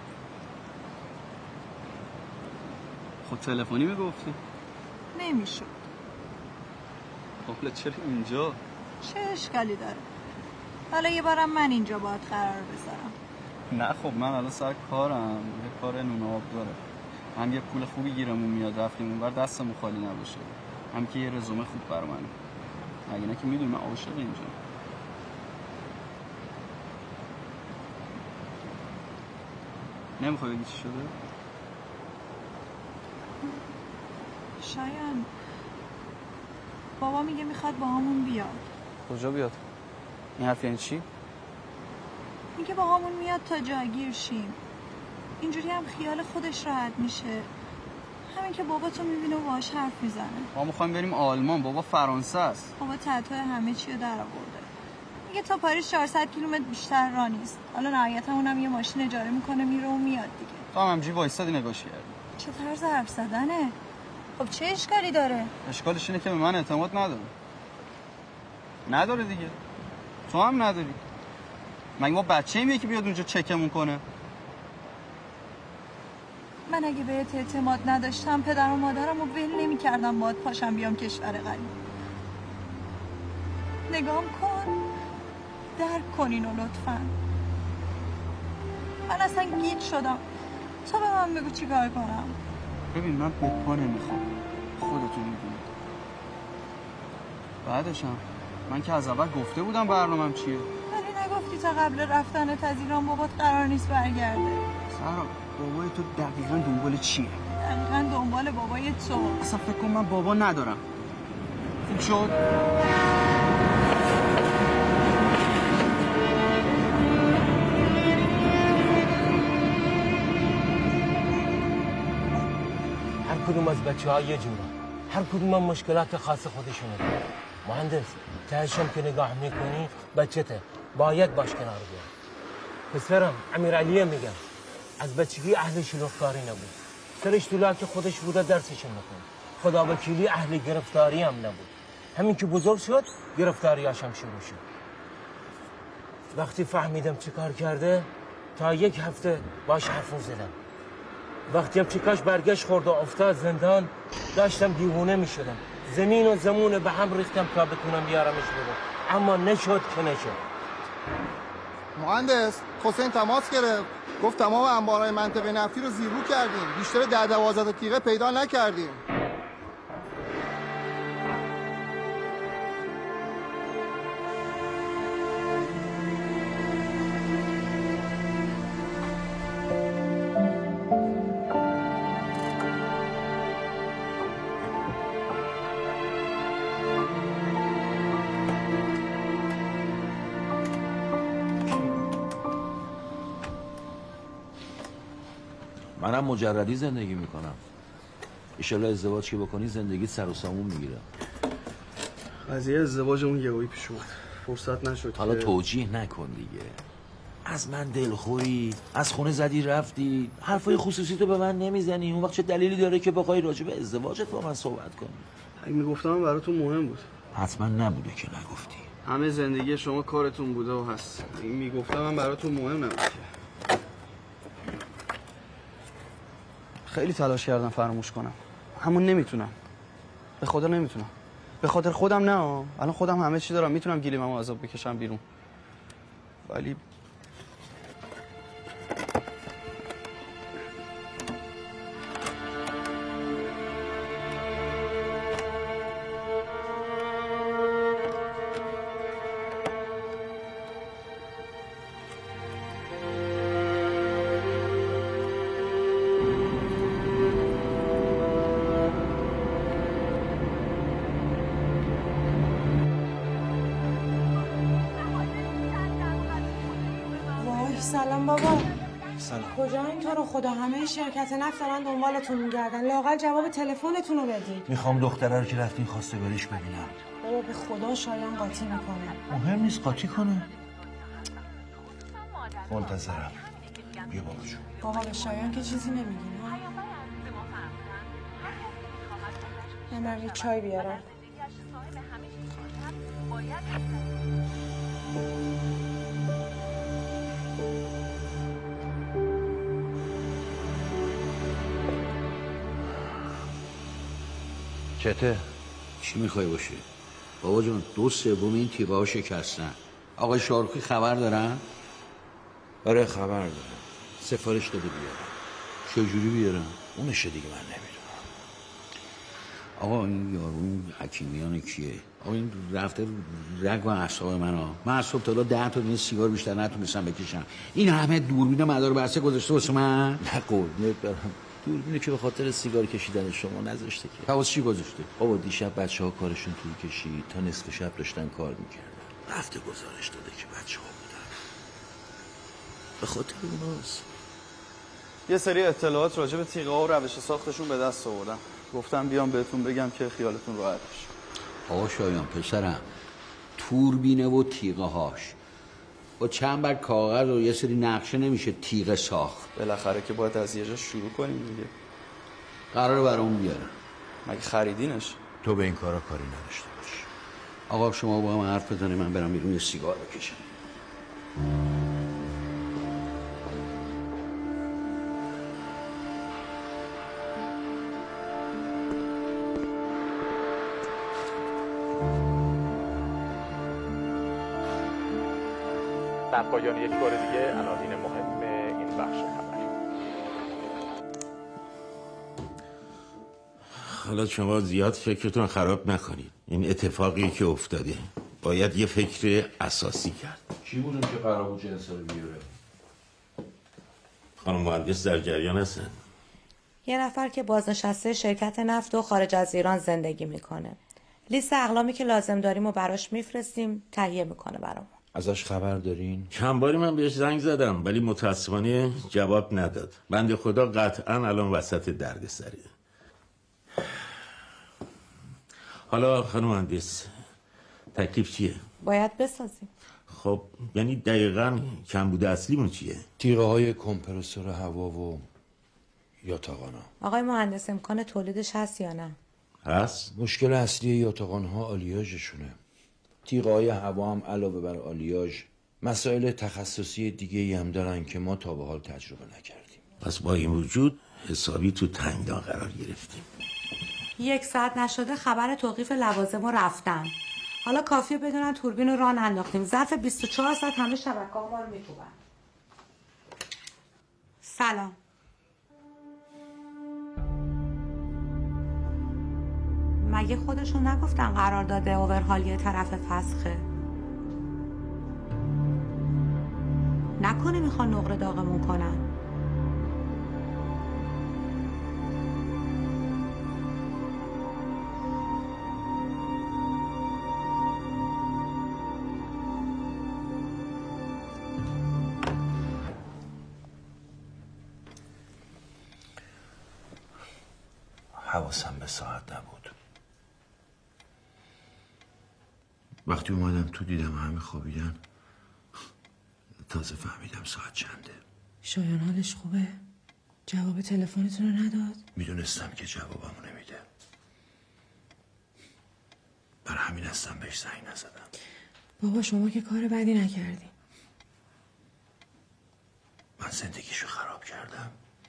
خب تلفنی میگفتی؟ نمیشد. حالا چرا اینجا؟ چه اشکالی داره؟ حالا یه بارم من اینجا باید قرار بذارم. نه خب من الان سر کارم، یه کار نون آب داره. هم یه پول خوبی گیرمون میاد رفتیم اونور دستمون خالی نباشه. هم که یه رزومه خوب برای منه. اگه نه که میدونی من عاشق اینجا. نمیخوای بگی چی شده؟ شایان بابا میگه میخواد با همون بیاد. کجا بیاد؟ این حرف یعنی چی؟ میگه با همون میاد تا جاگیر شیم. اینجوری هم خیال خودش راحت میشه. همین که بابا تو میبینه و باهاش حرف میزنه. ما میخوایم بریم آلمان، بابا فرانسه است. بابا تتو همه چی رو در آورده. میگه تا پاریس چهارصد کیلومتر بیشتر راه نیست. حالا نهایتا اونم یه ماشین اجاره میکنه میره و میاد دیگه. تو هم همجوری وایسادی نگاش کردی. چه طرز حرف زدنه؟ خب چه اشکالی داره؟ اشکالش اینه که به من اعتماد نداره. نداره دیگه. تو هم نداری. مگه ما بچه‌ایه که بیاد اونجا چکمون کنه؟ من اگه بهت اعتماد نداشتم پدر و مادرم رو ول نمی‌کردم باهات پاشم بیام کشور غریب. نگام کن. درک کن اینو لطفاً. من اصلا گیج شدم. تو به من بگو چی کار کنم. ببین من به پا نمیخوام. خودتون میدونید. بعدشم من که از اول گفته بودم برنامه‌ام چیه. ولی نگفتی تا قبل رفتنت از ایران بابات قرار نیست برگرده. سارا بابای تو دقیقاً دنبال چیه؟ دقیقاً دنبال بابای تو. اصلا فکر کنم من بابا ندارم. خوب شد؟ هر کدوم از بچه ها یه جوره. هر کدوم هم مشکلات خاص خودشونه داره. مهندس تهشم که نگاه میکنی بچته باید باش کنار بیاد. پسرم امیرعلیه میگم از بچگی اهل شلوغکاری نبود. سرش طولاک خودش بوده درسش نکن. خدا وکیلی اهل گرفتاری هم نبود. همین که بزرگ شد گرفتاریاش هم شروع شد. وقتی فهمیدم چه کار کرده تا یک هفته باش حرف زدم. وقتی هم چکاش برگشت خورد و افتاد زندان داشتم دیوونه می شدم. زمین و زمونه به هم ریختم تا بتونم بیارمش بیرون اما نشد که نشد. مهندس حسین تماس گرفت، گفت تمام انبارهای منطقه نفتی رو زیرو کردیم، بیشتر ده دوازده تا تیغه پیدا نکردیم. منم مجردی زندگی میکنم. ایشالا ازدواج که بکنی زندگی سر و سامون میگیره. قضیه ازدواج اون یهویی پیش اومد، فرصت نشد. حالا که... توجیه نکن دیگه. از من دلخوری، از خونه زدی رفتی، حرفای خصوصی تو به من نمیزنی. اون وقت چه دلیلی داره که بخوای راجع به ازدواجت با من صحبت کنی؟ اگه میگفتم براتون مهم بود. حتما نبوده که نگفتی. همه زندگی شما کارتون بوده و هست. اگه میگفتم من براتون مهم نبود. خیلی تلاش کردم فراموش کنم، اما نمیتونم. به خدا نمیتونم. به خاطر خودم نه، الان خودم همه چی دارم، میتونم گلیممو عذاب بکشم بیرون، ولی سلام بابا. سلام. کجا اینطور خدا؟ همه شرکت نفت دارن دنبالتون میگردن، لااقل جواب تلفنتون رو بدید. میخوام دختره رو که رفتین خواستگاریش ببینم. بابا به خدا شایان قاطی میکنه. مهم نیست قاطی کنه. منتظرم. بیا بابا جون. بابا به شایان که چیزی نمیگی نه؟ من برم یه چای بیارم. چته؟ چی میخوای باشه؟ بابا جان دو سوم این تیغه ها شکستن. آقای شاروخی خبر دارن؟ آره خبر دارم. سفارش داده بیارم. چجوری بیارم؟ اونشه دیگه من نمیدونم. آقا این یارو این حکیمیان کیه؟ آقا این رفته رگ و اعصاب من ها. من از صبح تا حالا ده تا این سیگار بیشتر نتونستم بکشم. این همه دوربین مدار بسته گذاشته واسه من؟ نه قربونت برم. دوربینه که به خاطر سیگار کشیدن شما نذاشته که. حواس چی گذاشته؟ بابا دیشب بچه‌ها کارشون طول کشید تا نصف شب داشتن کار میکردن. رفته گزارش داده که بچه‌ها بودن. به خاطر اوناست. یه سری اطلاعات راجع به تیغه ها و روش ساختشون به دست آوردم. گفتم بیام بهتون بگم که خیالتون راحت بشه. آقا شایان پسرم، توربینه و تیغه هاش با چند بر کاغذ و یه سری نقشه نمیشه تیغه ساخت. بالاخره که باید از یه جا شروع کنیم دیگه. قراره برامون بیارن. مگه خریدینش؟ تو به این کارا کاری نداشته باش. آقا شما با هم حرف بزنید، من برم بیرون یه سیگار بکشم. در پایان یک بار دیگه عناوین مهم این بخش خبر. حالا شما زیاد فکرتون خراب نکنید. این اتفاقی که افتاده باید یه فکر اساسی کرد. کی بودون که قرار بود جنس رو بیاره؟ خانم مهندس در جریان هستن؟ یه نفر که بازنشسته شرکت نفت و خارج از ایران زندگی میکنه. لیست اقلامی که لازم داریم و براش میفرستیم، تهیه میکنه برامون. ازش خبر دارین؟ چند باری من بهش زنگ زدم ولی متاسفانه جواب نداد. بنده خدا قطعا الان وسط دردسره. حالا خانم مهندس تکلیف چیه؟ باید بسازیم. خب یعنی دقیقاً کمبود اصلیمون چیه؟ تیغه های کمپرسور هوا و یاتاقانا. آقای مهندس امکان تولیدش هست یا نه؟ هست؟ مشکل اصلی یاتاقانها آلیاژشونه. تیغه های هوا هم علاوه بر آلیاژ مسائل تخصصی دیگه ای هم دارن که ما تا به حال تجربه نکردیم. پس با این وجود حسابی تو تنگنا قرار گرفتیم. یک ساعت نشده خبر توقیف لوازم رو رفتن. حالا کافیه بدونن توربین رو راه انداختیم. ظرف بیست و چهار ساعت همه شبکه‌ها ما رو میکوبن. سلام. مگه خودشون نگفتن قرارداد اوورهال یه طرف فسخه؟ نکنه میخوان نقره داغمون کنن. حواسم به ساعت نبود. وقتی اومدم تو دیدم همه خوابیدن، تازه فهمیدم ساعت چنده. شایان حالش خوبه؟ جواب تلفنتون رو نداد؟ میدونستم که جوابمو نمیده. بر همین هستم بهش زنگ نزدم. بابا شما که کار بدی نکردی. من زندگیشو خراب کردم.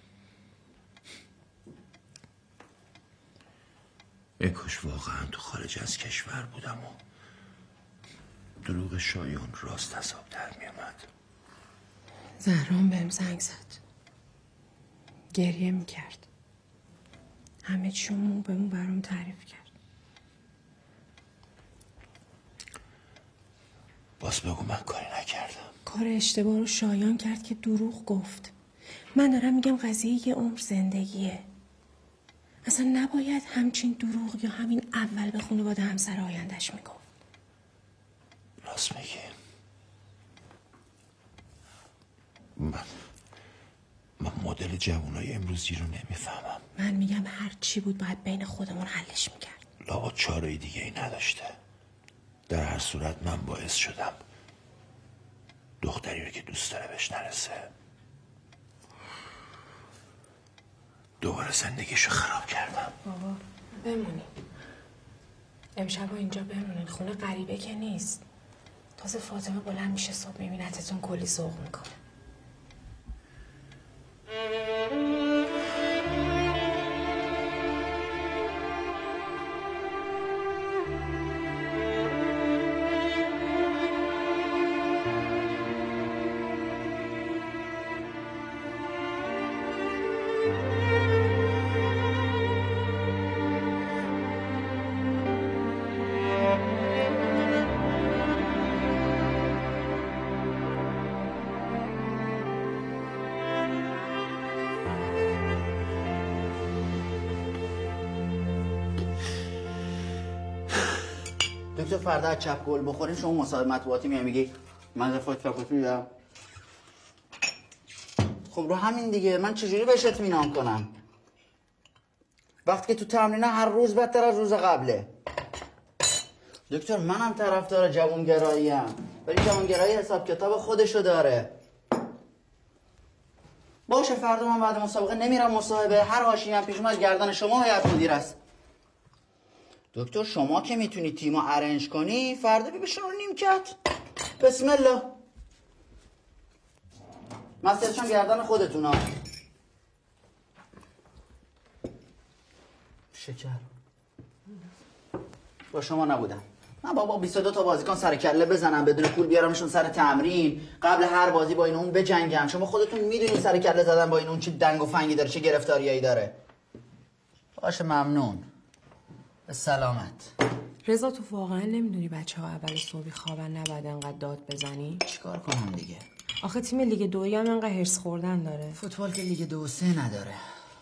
اکاش واقعا تو خارج از کشور بودم و دروغ شایان راست حساب در میامد. زهران بهم زنگ زد، گریه میکرد، همه چیمو بهمون برام تعریف کرد. باز بگو من کاری نکردم. کار اشتباه رو شایان کرد که دروغ گفت. من دارم میگم قضیه یه عمر زندگیه. اصلا نباید همچین دروغ یا همین اول به خانواده همسر آیندهش میگفت. راست میگی. من من مدل جوانای امروزی رو نمیفهمم. من میگم هر چی بود باید بین خودمون حلش میکرد. لابد چاره دیگه ای نداشته. در هر صورت من باعث شدم دختری رو که دوست داره بهش نرسه. دوباره زندگیشو خراب کردم. بابا بمونی. امشب اینجا بمونین، خونه غریبه که نیست. تازه فاطمه بلند میشه صبح میبینتتون کلی ذوق میکنه. دکتر فردا از چپ گل بخوریم شما مصاحبه مطبوعاتی میای میگی من فوتوکپی میدم. خب رو همین دیگه من چجوری بهش اطمینان کنم وقتی که تو تمرین هر روز بدتر از روز قبله؟ دکتر منم طرفدار جوانگراییم ولی جوانگرایی حساب کتاب خودشو داره. باشه فردا من بعد مسابقه نمیرم مصاحبه، هر حاشیه‌ای هم پیش اومد گردن شما هیئت مدیر است. دکتر شما که میتونی تیمو ارنج کنی فردا بی بشن رو نیمکت. بسم الله. مسئله‌شون گردن خودتون ها. شکر با شما نبودم. من بابا بیست و دو تا بازیکن سر کله بزنم بدون پول بیارمشون سر تمرین، قبل هر بازی با این اون بجنگم. شما خودتون میدونید سر کله زدن با این اون چه دنگ و فنگی داره، چه گرفتاریایی داره. باشه ممنون. به سلامت. رضا تو واقعا نمیدونی بچه ها اول صبحی خوابن نباید انقدر داد بزنی؟ چیکار کنم دیگه؟ آخه تیم لیگ دویی هم انقدر هرس خوردن داره. فوتبال که لیگ دو و سه نداره.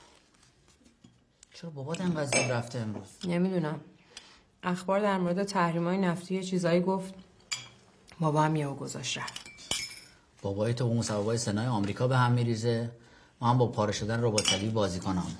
چرا بابات انقدر زود رفته امروز؟ نمیدونم. اخبار در مورد تحریم‌های نفتی یه چیزایی گفت. بابا هم یهو گذاشت رفت. بابای تو با مسابقه‌های سنای آمریکا به هم میریزه. ما هم با پاره شدن رباط‌طلبی بازیکنام.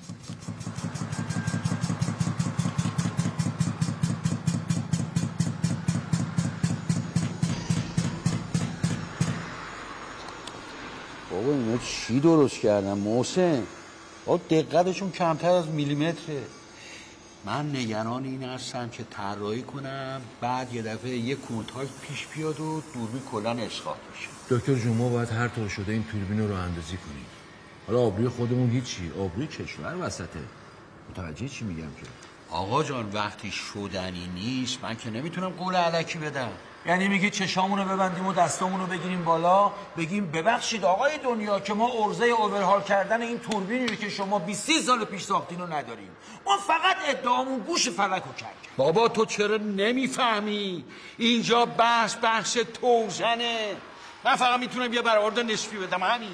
بابا اینا چی درست کردن محسن؟ بابا دقتشون کمتر از میلیمتره. من نگران این هستم که طراحی کنم بعد یه دفعه یه کنتاک پیش بیاد و دوربین کلا اسقاط بشه. دکتر جون ما باید هر طور شده این توربین رو راه اندازی کنیم. حالا آبروی خودمون هیچی، آبروی کشور وسطه. متوجه چی میگم که؟ آقا جان وقتی شدنی نیست من که نمیتونم قول علکی بدم. یعنی میگی چشامونو ببندیم و دستامونو بگیریم بالا بگیم ببخشید آقای دنیا که ما عرضه اوورهال کردن این توربینی رو که شما بیست سال پیش ساختین رو نداریم، ما فقط ادعامون گوش فلکو کرد. بابا تو چرا نمیفهمی؟ اینجا بحث بحث توزنه. من فقط میتونم یه برآورد نسبی بدم همین.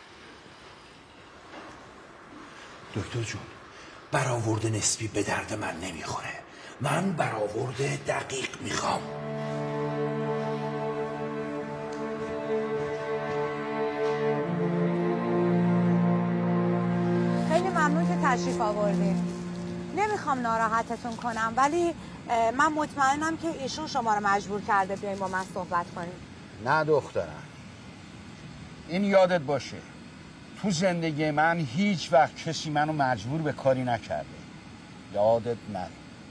دکتر جون برآورد نسبی به درد من نمیخوره، من برآورد دقیق میخوام. خیلی ممنون که تشریف آوردین. نمیخوام ناراحتتون کنم ولی من مطمئنم که ایشون شما رو مجبور کرده بیاین با من صحبت کنیم. نه دخترم، این یادت باشه تو زندگی من هیچ وقت کسی منو مجبور به کاری نکرده. یادت نره.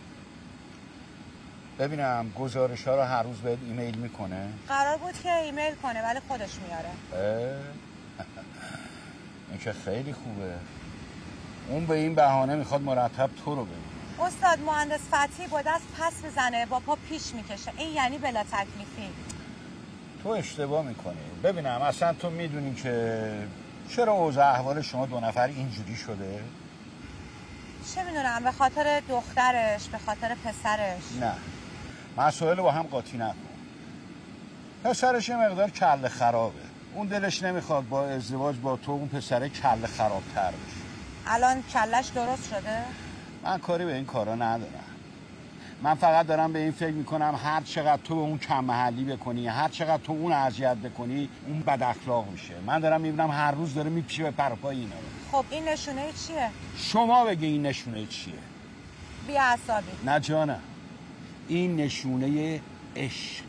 ببینم گزارش ها رو هر روز بهت ایمیل میکنه؟ قرار بود که ایمیل کنه ولی خودش میاره. این که خیلی خوبه. اون به این بهانه میخواد مرتب تو رو ببینه. استاد مهندس فتحی با دست پس بزنه با پا پیش میکشه، این یعنی بلا تکلیفی. تو اشتباه میکنی. ببینم اصلا تو میدونی که چرا اوضاع احوال شما دو نفر اینجوری شده؟ چه میدونم، به خاطر دخترش، به خاطر پسرش. نه مسائل با هم قاطی نکن. پسرش یه مقدار کله خرابه، اون دلش نمیخواد با ازدواج با تو اون پسره کله خرابتر بشه. الان کلش درست شده؟ من کاری به این کارا ندارم. من فقط دارم به این فکر میکنم هر چقدر تو به اون کم محلی بکنی، هر چقدر تو اون اذیت بکنی، اون بد اخلاق میشه. من دارم میبینم هر روز داره میپیشه به پرپای اینا. خب این نشونه چیه؟ شما بگی این نشونه چیه؟ بی اعصابی. نه جانم، این نشونه عشقه.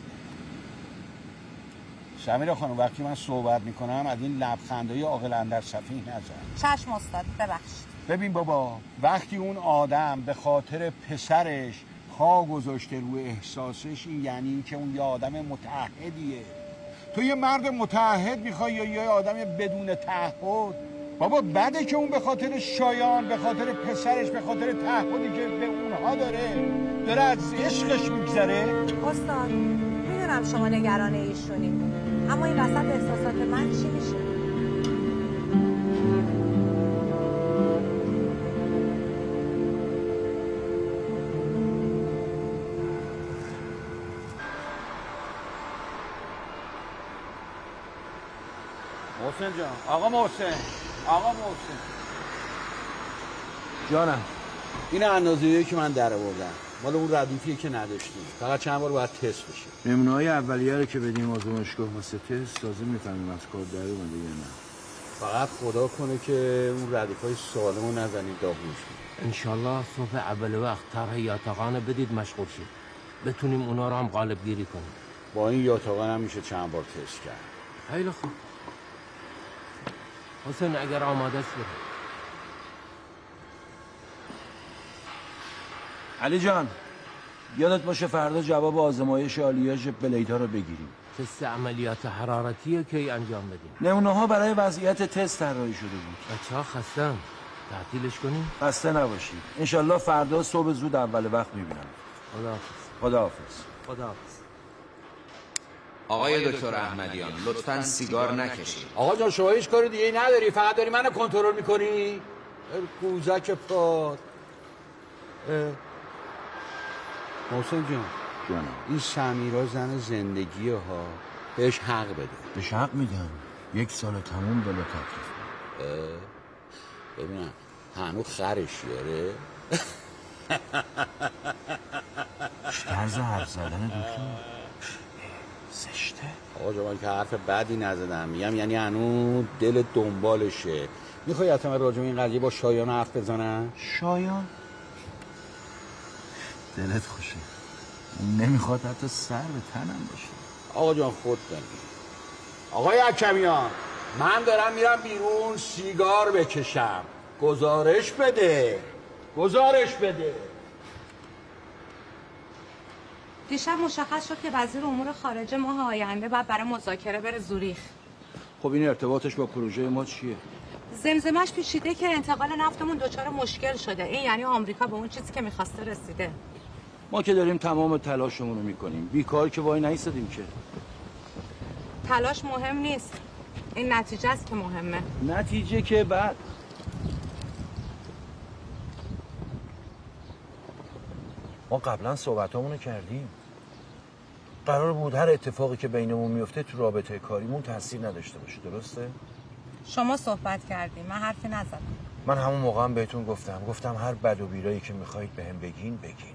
سمیرا خانم وقتی من صحبت میکنم از این لبخندهای عاقل اندر سفیه نزن. چشم استاد، ببخشید. ببین بابا، وقتی اون آدم به خاطر پسرش پا گذاشته روی احساسش، این یعنی این که اون یه آدم متعهدیه. تو یه مرد متعهد میخوای یا یه آدم بدون تعهد؟ بابا بده که اون به خاطر شایان، به خاطر پسرش، به خاطر تعهدی که به اونها داره داره از عشقش میگذره. استاد میدونم شما نگران ایشونی، اما این وسط احساسات من چی میشه؟ محسن جان، آقا محسن، آقا محسن جانم. این اندازه‌ای که من در آوردم مال اون ردیفیه که نداشتیم، فقط چند بار باید تست بشه. نمونه‌های اولیه رو که بدیم آزمایشگاه واسه تست تازه میفهمیم از کار در اومده یا نه. فقط خدا کنه که اون ردیفای سالمو نزنید داغونش. انشالله صبح اول وقت طرح یاتقان بدید مشغول شید، بتونیم اونا رو هم غالب گیری کنیم. با این یاتقان هم میشه چند بار تست کرد. خیلی خوب. حسین اگر آماده است بریم. علی جان یادت باشه فردا جواب آزمایش آلیاژ بلیدا رو بگیریم. تست عملیات حرارتیه که انجام بدیم. نمونه ها برای وضعیت تست طراحی شده بود. بچه ها خستن، تعطیلش کنیم؟ خسته نباشید. انشالله فردا صبح زود اول وقت میبینم. خداحافظ. خداحافظ. خداحافظ. آقای دکتر احمدیان لطفاً سیگار نکشید. آقا جان شما هیچ کار دیگه ای نداری، فقط داری منو کنترل میکنی؟ گوزک پاد. محسن جان جانم، این سمیرا زن زندگیه ها، بهش حق بده. بهش حق میدم. یک سال تموم بلا تکلیف. ببینم هنو خرش یاره. طرز حرف زدن دکتر زشته. آقا جوان که حرف بدی نزدم، میگم یعنی هنو دل دنبالشه. میخوای حتما راجع به این قضیه با شایان حرف بزنن؟ شایان؟ دلت خوشه، نمیخواد حتی سر به تنم باشه. آقا جان خود داری. آقای حکمیان من دارم میرم بیرون سیگار بکشم، گزارش بده، گزارش بده. دیشب مشخص شد که وزیر امور خارجه ماه آینده باید برای مذاکره بره زوریخ. خب این ارتباطش با پروژه ما چیه؟ زمزمش پیچیده که انتقال نفتمون دچار مشکل شده. این یعنی آمریکا به اون چیزی که میخواسته رسیده. ما که داریم تمام تلاشمون رو میکنیم، بیکار که وای نایستادیم که. تلاش مهم نیست، این نتیجه است که مهمه. نتیجه که بعد ما قبلا صحبتامون رو کردیم. قرار بود هر اتفاقی که بینمون میفته تو رابطه کاریمون تاثیر نداشته باشه، درسته؟ شما صحبت کردیم، من حرفی نزدم. من همون موقع هم بهتون گفتم گفتم هر بد و بیرایی که میخواید بهم بگین بگین.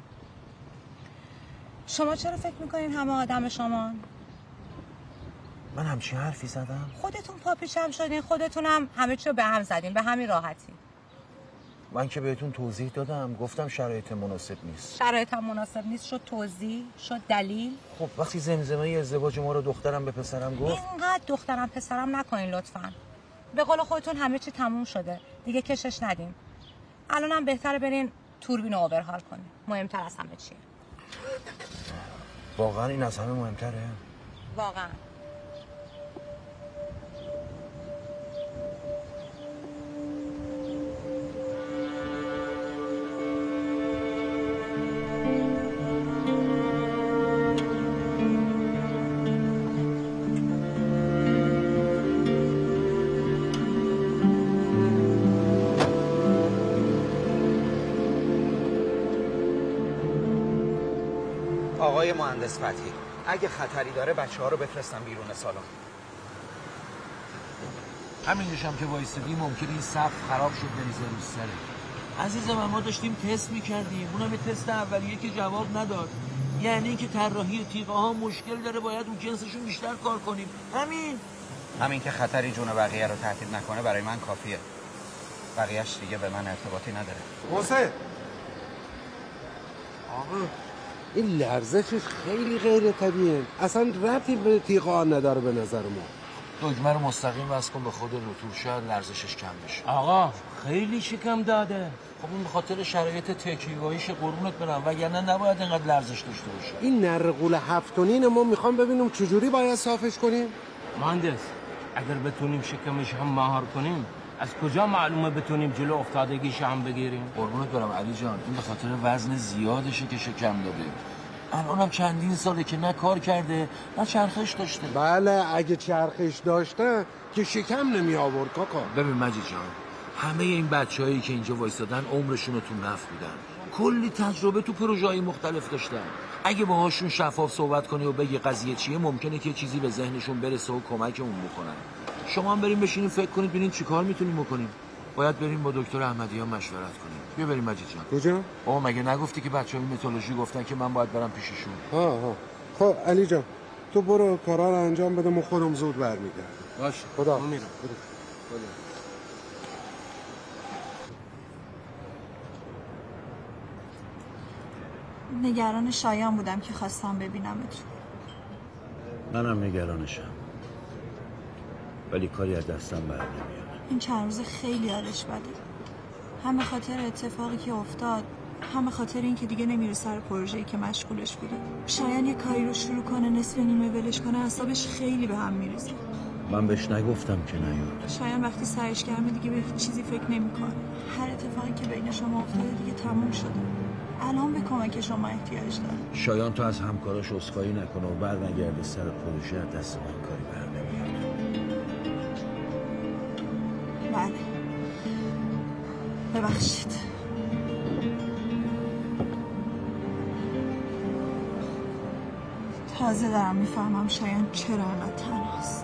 شما چرا فکر میکنین همه آدم شما؟ من همچین حرفی زدم؟ خودتون پاپیچم شدین، خودتونم همه چی رو به هم زدین، به همین راحتی. من که بهتون توضیح دادم، گفتم شرایط مناسب نیست. شرایطم مناسب نیست شد توضیح، شد دلیل. خب وقتی زمزمه ازدواج ما رو دخترم به پسرم گفت، اینقدر دخترم پسرم نکنین لطفاً. به قول خودتون همه چی تموم شده، دیگه کشش ندیم. الانم بهتره برین توربین رو اوورهال کنین. مهمتر از همه چیه. واقعا این از همه مهمتره؟ واقعا. آقای مهندس فتحی، اگه خطری داره بچه ها رو بفرستن بیرون سالن. همینجاش هم که وایستادی ممکنه این سقف خراب شد بریزه رو سره. عزیزم ما داشتیم تست میکردیم، اونم تست اولیه که جواب نداد. یعنی که طراحی تیغه ها مشکل داره، باید اون جنسشون بیشتر کار کنیم. همین همین که خطری جون بقیه رو تهدید نکنه برای من کافیه. بقیه‌اش دیگه به من ارتباطی نداره. حسین آقا این لرزشش خیلی غیر طبیعیه، اصلا ربطی به تیغه ها نداره به نظر ما. دکمه رو مستقیم وصل کن به خود روتور، شاید لرزشش کم بشه. آقا خیلی شکم داده. خب این به خاطر شرایط تکنیکاییش قربونت برم، وگرنه نباید اینقدر لرزش داشته باشه. این نرقول هفتونین ما میخوام ببینیم چجوری باید صافش کنیم. مهندس اگر بتونیم شکمش هم مهار کنیم، از کجا معلومه بتونیم جلو افتادگیش هم بگیریم؟ قربونت برم علی جان، این به خاطر وزن زیادشه که شکم داده. الانم چندین ساله که نه کار کرده نه چرخش داشته. بله اگه چرخش داشته که شکم نمی آورد کاکا. ببین مجید جان، همه این بچه‌هایی که اینجا وایسادن عمرشون رو تو نفت بودن، کلی تجربه تو پروژه‌های مختلف داشتن. اگه باهاشون شفاف صحبت کنی و بگی قضیه چیه، ممکنه که چیزی به ذهنشون برسه و کمکمون بکنن. شما هم بریم بشینیم فکر کنید ببینید چیکار میتونیم بکنیم. باید بریم با دکتر احمدیان مشورت کنیم. بیا بریم مجید جان. کجا؟ آقا مگه نگفتی که بچه‌های میتولوژی گفتن که من باید برم پیششون؟ ها ها. خب علی جان تو برو کارا رو انجام بده، ما خودم زود برمیگردیم. باشه. خدا. میرم. خدا. نگران شایان بودم که خواستم ببینمت. منم نگرانشم، ولی کاری از دستم بر نمیاد. این چند روز خیلی حالش بده، هم به خاطر اتفاقی که افتاد، هم به خاطر اینکه دیگه نمیره سر پروژه‌ای که مشغولش بوده. شایان یه کاری رو شروع کنه نصف نیمه ولش کنه، اعصابش خیلی به هم میریزه. من بهش نگفتم که نیاد. شایان وقتی سرش گرمه دیگه به هیچ چیزی فکر نمی‌کنه. هر اتفاقی که بین شما افتاده دیگه تموم شده. الان به کمک شما احتیاج داره. شایان تو از همکاراش عذرخواهی نکنه و برنگرده سر پروژه، از دست من کاری بر نمیاد. بله ببخشید. تازه دارم میفهمم شایان چرا انقدر تنهاست.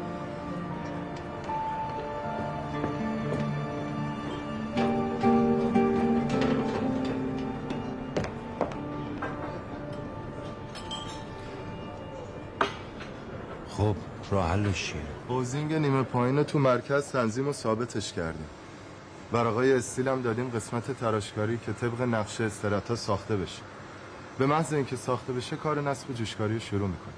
خب راه حلش چیه؟ هوزینگ نیمه پایین تو مرکز تنظیم و ثابتش کردیم. ورقای استیل هم دادیم قسمت تراشکاری که طبق نقشه استراتا ساخته بشه. به محض اینکه ساخته بشه کار نصب جوشکاری رو شروع میکنیم.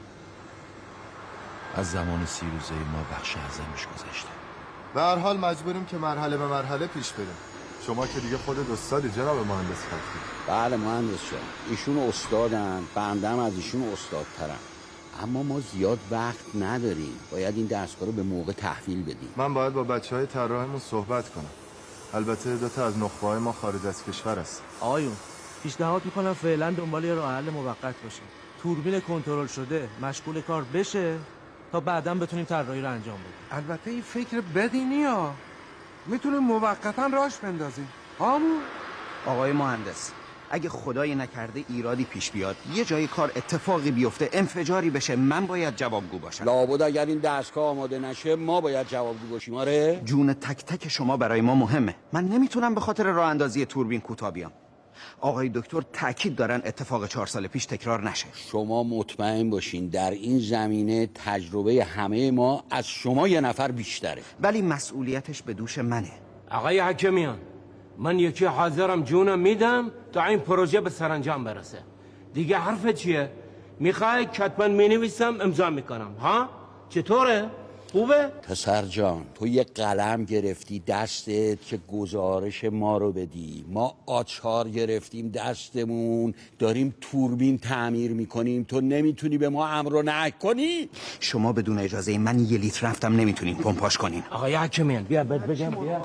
از زمان سی روزه ما بخش اعظمش گذشته. به هر حال مجبوریم که مرحله به مرحله پیش بریم. شما که دیگه خودت استادی جناب مهندس فتحی. بله مهندس جان، ایشون استادن، بنده هم از ایشون استادترم. اما ما زیاد وقت نداریم، باید این دستگاه رو به موقع تحویل بدیم. من باید با بچه های طراحمون صحبت کنم. البته دو تا از نخبه های ما خارج از کشور است. آقایون پیشنهاد میکنم فعلا دنبال یه راه حل موقت باشیم. توربین کنترل شده مشغول کار بشه تا بعداً بتونیم طراحی رو انجام بدیم. البته این فکر بدی نیا، میتونیم موقتا راش بندازیم. همون آقای مهندس، اگه خدای نکرده ایرادی پیش بیاد، یه جای کار اتفاقی بیفته، انفجاری بشه، من باید جوابگو باشم. لابد اگر این دستگاه آماده نشه ما باید جوابگو باشیم. آره جون تک تک شما برای ما مهمه. من نمیتونم به خاطر راه اندازی توربین کوتاه بیام. آقای دکتر تاکید دارن اتفاق چهار سال پیش تکرار نشه. شما مطمئن باشین در این زمینه تجربه همه ما از شما یه نفر بیشتره. ولی مسئولیتش به دوش منه. آقای حکیمیان، من یکی حاضرم جونم میدم تا این پروژه به سرانجام برسه. دیگه حرف چیه؟ میخوای کتبا مینویسم امضا میکنم. ها؟ چطوره؟ خوبه؟ پسر جان تو یه قلم گرفتی دستت که گزارش ما رو بدی، ما آچار گرفتیم دستمون داریم توربین تعمیر میکنیم، تو نمیتونی به ما امر و نهی کنی؟ شما بدون اجازه من یه لیتر رفتم نمیتونین پمپاژ کنین. آقای حکیمیان بیا بد بگم بیا.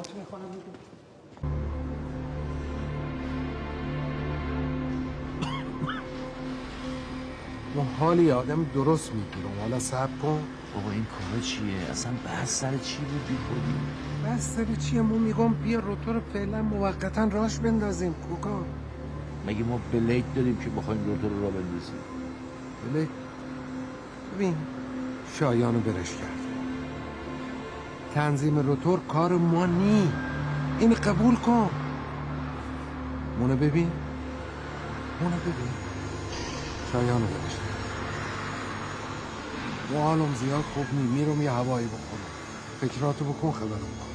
ما حالی آدم درست میگیرم. حالا صبر کن. بابا این کارا چیه؟ اصلا بحث سر چی بود بی خودی؟ بحث سر چیه؟ ما میگم بیا روتور فعلا موقتا راش بندازیم. کوکا مگه ما بلیت داریم که بخوایم روتور رو را بندازیم؟ بلیت؟ ببین شایانو برش کرد. تنظیم روتور کار ما نی. این قبول کن. مونو ببین مونو ببین شایانو برش کرد. و حالم زیاد خوب نی. میرم یه هوایی بخورم. فکراتو بکن خبرم کن.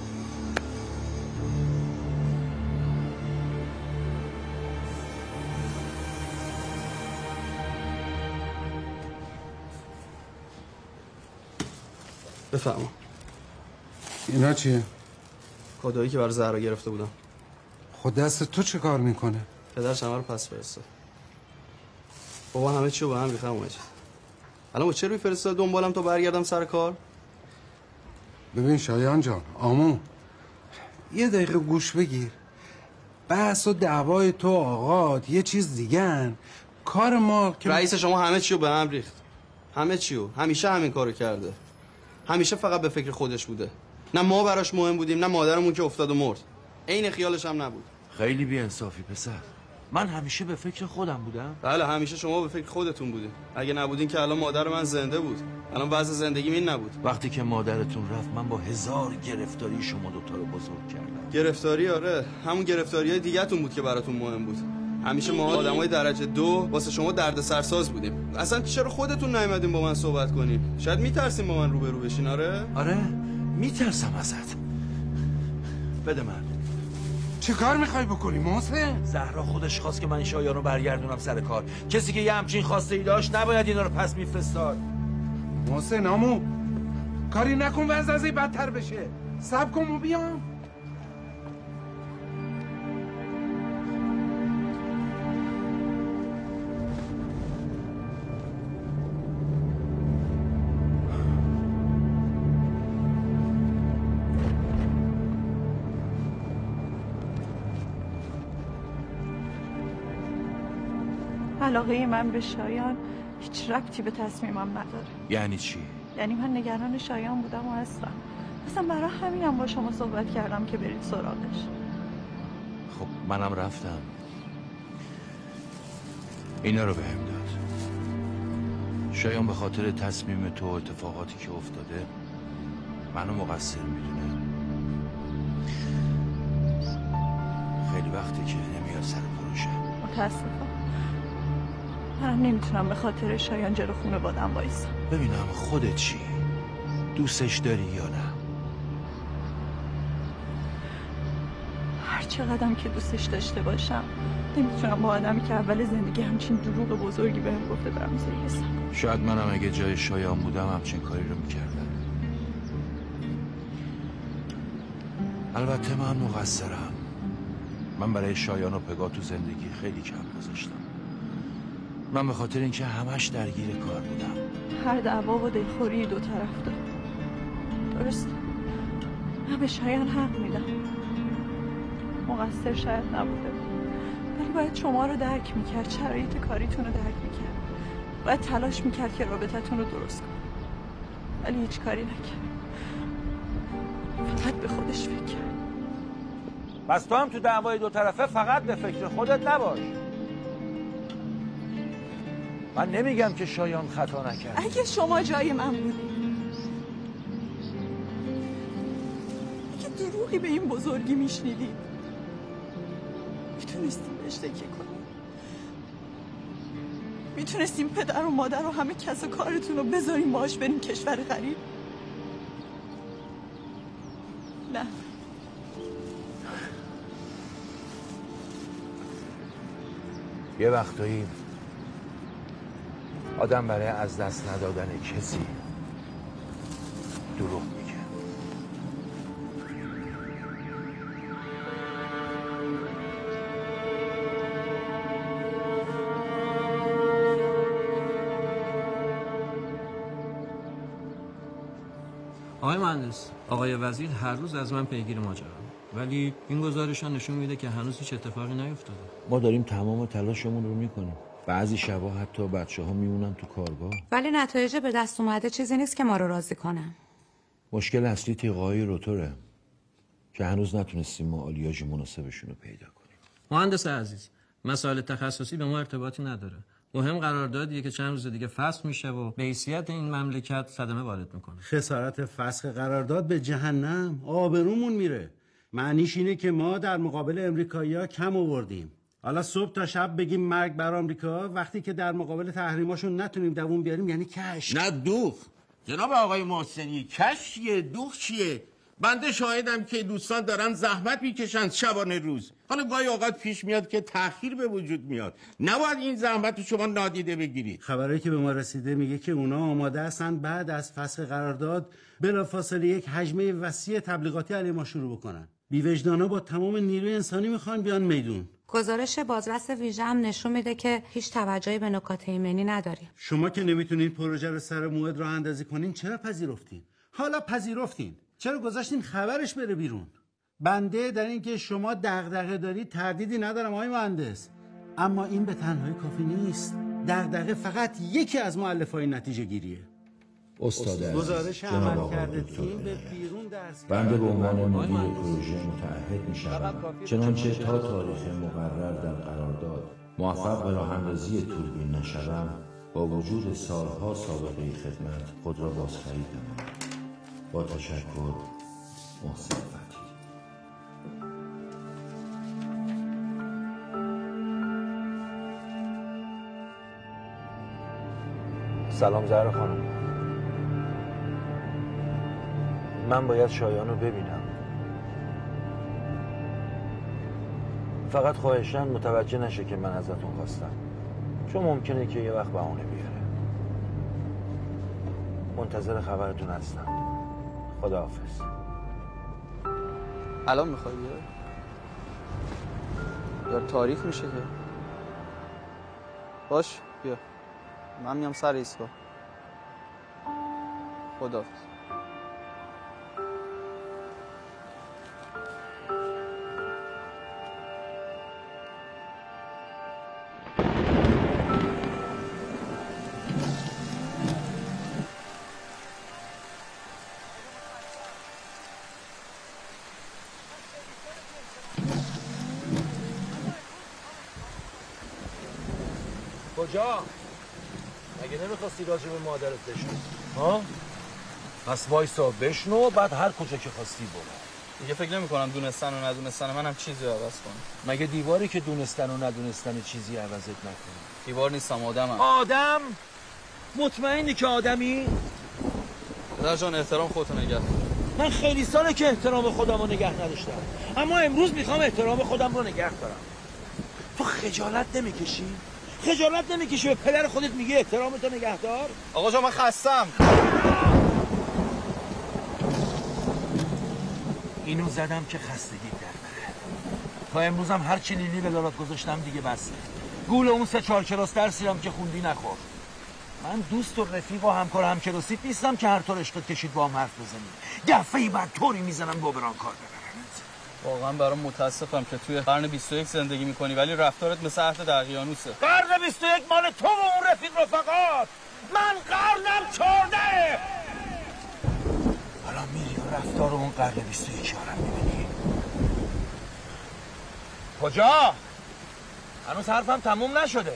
بفهمم. اینا چیه؟ کادویی که برای زهرا گرفته بودم. خود دست تو چه کار میکنه؟ پدرش همه رو پس فرسته. بابا همه چی رو به هم ریختم اومد. الان با چه روی فرستاد دنبالم تا برگردم سر کار؟ ببین شایان جان، آمو یه دقیقه گوش بگیر. بحث و دعوای تو آقات یه چیز دیگه. کار ما که رئیس شما همه چی رو به هم ریخت. همه چی رو. همیشه همین کارو کرده. همیشه فقط به فکر خودش بوده. نه ما براش مهم بودیم، نه مادرمون که افتاد و مرد. عین خیالش هم نبود. خیلی بی‌انصافی پسر. من همیشه به فکر خودم بودم. بله همیشه شما به فکر خودتون بودین. اگه نبودین که الان مادر من زنده بود. الان وضع زندگیم این نبود. وقتی که مادرتون رفت من با هزار گرفتاری شما دوتا رو بزرگ کردم. گرفتاری آره، همون گرفتاریای دیگه‌تون بود که براتون مهم بود. همیشه ما آدمای درجه دو واسه شما دردسرساز بودیم. اصلا چرا خودتون نیومدین با من صحبت کنیم؟ شاید میترسین با من روبرو بشین. آره آره میترسم ازت. بده من. چه کار میخوای بکنی محسن؟ زهرا خودش خواست که من شایان رو برگردونم سر کار. کسی که یه همچین خواسته ای داشت نباید اینا رو پس میفرستاد. محسن آمو کاری نکن وضع از این بدتر بشه. صبر کن و بیام. علاقه من به شایان هیچ ربطی به تصمیمم نداره. یعنی چی؟ یعنی من نگران شایان بودم و هستم. اصلا برای همینم با شما صحبت کردم که برید سراغش. خب منم رفتم. اینا رو بهم داد. شایان به خاطر تصمیم تو و اتفاقاتی که افتاده منو مقصر میدونه. خیلی وقتی که نمیاد سر پروژه. متاسفم. منم نمیتونم به خاطر شایان جلو خونه بادم وایسم. ببینم خودت چی؟ دوستش داری یا نه؟ هر چقدرم که دوستش داشته باشم نمیتونم با آدمی که اول زندگی همچین دروغ بزرگی بهم گفته دارم زیر حساب. شاید منم اگه جای شایان بودم همچین کاری رو میکردم. البته من مقصرم. من برای شایان و پگاه تو زندگی خیلی کم گذاشتم. من به خاطر اینکه همش درگیر کار بودم. هر دعوا و دلخوری دو طرف داره. درست. من به شایان حق میدم. مقصر شاید نبوده، ولی باید شما رو درک میکرد، شرایط کاریتون رو درک میکرد، باید تلاش میکرد که رابطتون رو درست کنه، ولی هیچ کاری نکرد. فقط به خودش فکر کرد. پس تو هم تو دعوای دو طرفه فقط به فکر خودت نباش. من نمیگم که شایان خطا نکرد. اگه شما جای من بودی، اگه دروغی به این بزرگی میشنیدی، میتونستیم بهش تکیه کنیم، میتونستیم پدر و مادر و همه کس و کارتون رو بذاریم باهاش بریم کشور غریب. نه، یه وقتایی آدم برای از دست ندادن کسی دروغ میگه. آقای مهندس، آقای وزیر هر روز از من پیگیر ماجرا، ولی این گزارش ها نشون میده که هنوز هیچ اتفاقی نیفتاده. ما داریم تمام تلاشمون رو میکنیم. بعضی شبا حتی بچه ها میمونن تو کارگاه. ولی نتایج به دست اومده چیزی نیست که ما رو راضی کنه. مشکل اصلی تیغه‌های روتوره که هنوز نتونستیم ما آلیاژ مناسبشون رو پیدا کنیم. مهندس عزیز، مسائل تخصصی به ما ارتباطی نداره. مهم قراردادیه که چند روز دیگه فسخ میشه و به حیثیت این مملکت صدمه وارد میکنه. خسارت فسخ قرارداد به جهنم، آبرومون میره. معنیش اینه که ما در مقابل امریکایی‌ها کم آوردیم. حالا صبح تا شب بگیم مرگ بر آمریکا، وقتی که در مقابل تحریماشون نتونیم دووم بیاریم یعنی کشت. نه دوخ. جناب آقای محسنی، کشت چیه؟ دوخ چیه؟ بنده شاهدم که دوستان دارن زحمت میکشن شبانه روز. حالا گاهی اوقات پیش میاد که تأخیر به وجود میاد. نباید این زحمت رو شما نادیده بگیرید. خبری که به ما رسیده میگه که اونا آماده هستن بعد از فسخ قرارداد بلافاصله یک حجمه وسیع تبلیغاتی علیه ما شروع بکنن. بی‌وجدانا با تمام نیروی انسانی میخوان بیان میدون. گزارش بازرس ویژه هم نشون میده که هیچ توجهی به نکات ایمنی نداریم. شما که نمیتونین پروژه رو سر موعد راه اندازی کنین، چرا پذیرفتین؟ حالا پذیرفتین، چرا گذاشتین خبرش بره بیرون؟ بنده در این که شما دغدغه دارید تردیدی ندارم آقای مهندس، اما این به تنهایی کافی نیست. دغدغه فقط یکی از مؤلفه‌های نتیجه گیریه. استاد گزارش عمل کرده تیم به بیرون درس بنده به عنوان مدیر پروژه متعهد میشم چنانچه تا تاریخ مقرر در قرارداد موفق به راه اندازی توربین نشوم، با وجود سالها سابقه خدمت خود را بازخرید نمایم. با تشکر، محسن فتحی. سلام زهرا خانم. من باید شایان رو ببینم. فقط خواهشاً متوجه نشه که من ازتون خواستم، چون ممکنه که یه وقت بهونه بیاره. منتظر خبرتون هستم. خداحافظ. الان میخوای بیا؟ یا تاریخ میشه که؟ باش بیا، من میام سر ایستگاه. خداحافظ. کجا؟ مگه نمیخواستی راجع به مادرت بشنو؟ ها؟ پس وایسا بشنو، بعد هر کجا که خواستی برو. دیگه فکر نمی کنم دونستن و ندونستن منم چیزی عوض کنه. مگه دیواری که دونستن و ندونستن چیزی عوضت نکنه؟ دیوار نیستم، آدمم. آدم؟ مطمئنی که آدمی؟ پدر جان احترام خودتو نگه دار. من خیلی ساله که احترام خودم رو نگه نداشتم، اما امروز میخوام احترام خودم رو نگه دارم. تو خجالت نمیکشی؟ خجالت نمیکشی به پدر خودت میگی احترامتو نگه دار؟ آقا جان من خستم. اینو زدم که خستگی در بره. تا امروزم هر چی لیلی به لالات گذاشتم دیگه بسه. گول اون سه چهار کلاس درسی هم که خوندی نخور. من دوست و رفیق و همکار همکلاسیت نیستم که هر طور عشقت کشید با هم حرف بزنیم. دفعه بعد طوری میزنم گوبران کار ببرنت. واقعا برام متاسفم که توی قرن بیست و یک زندگی میکنی ولی رفتارت مثل عهد دقیانوسه. قرن بیست و یک مال تو و اون رفیق رفقات. من قرنم چهارده. حالا میری و رفتار اون قرن بیست و یک هم میبینی. کجا؟ هنوز حرفم تموم نشده.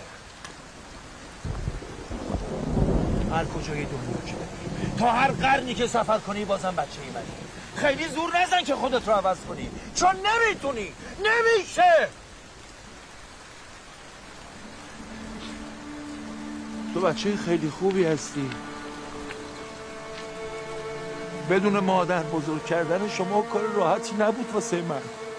هر کجای دنیا که بری، تا هر قرنی که سفر کنی بازم بچه ای منی. خیلی زور نزن که خودت رو عوض کنی، چون نمیتونی. نمیشه. تو بچه خیلی خوبی هستی. بدون مادر بزرگ کردن شما کار راحتی نبود واسه من.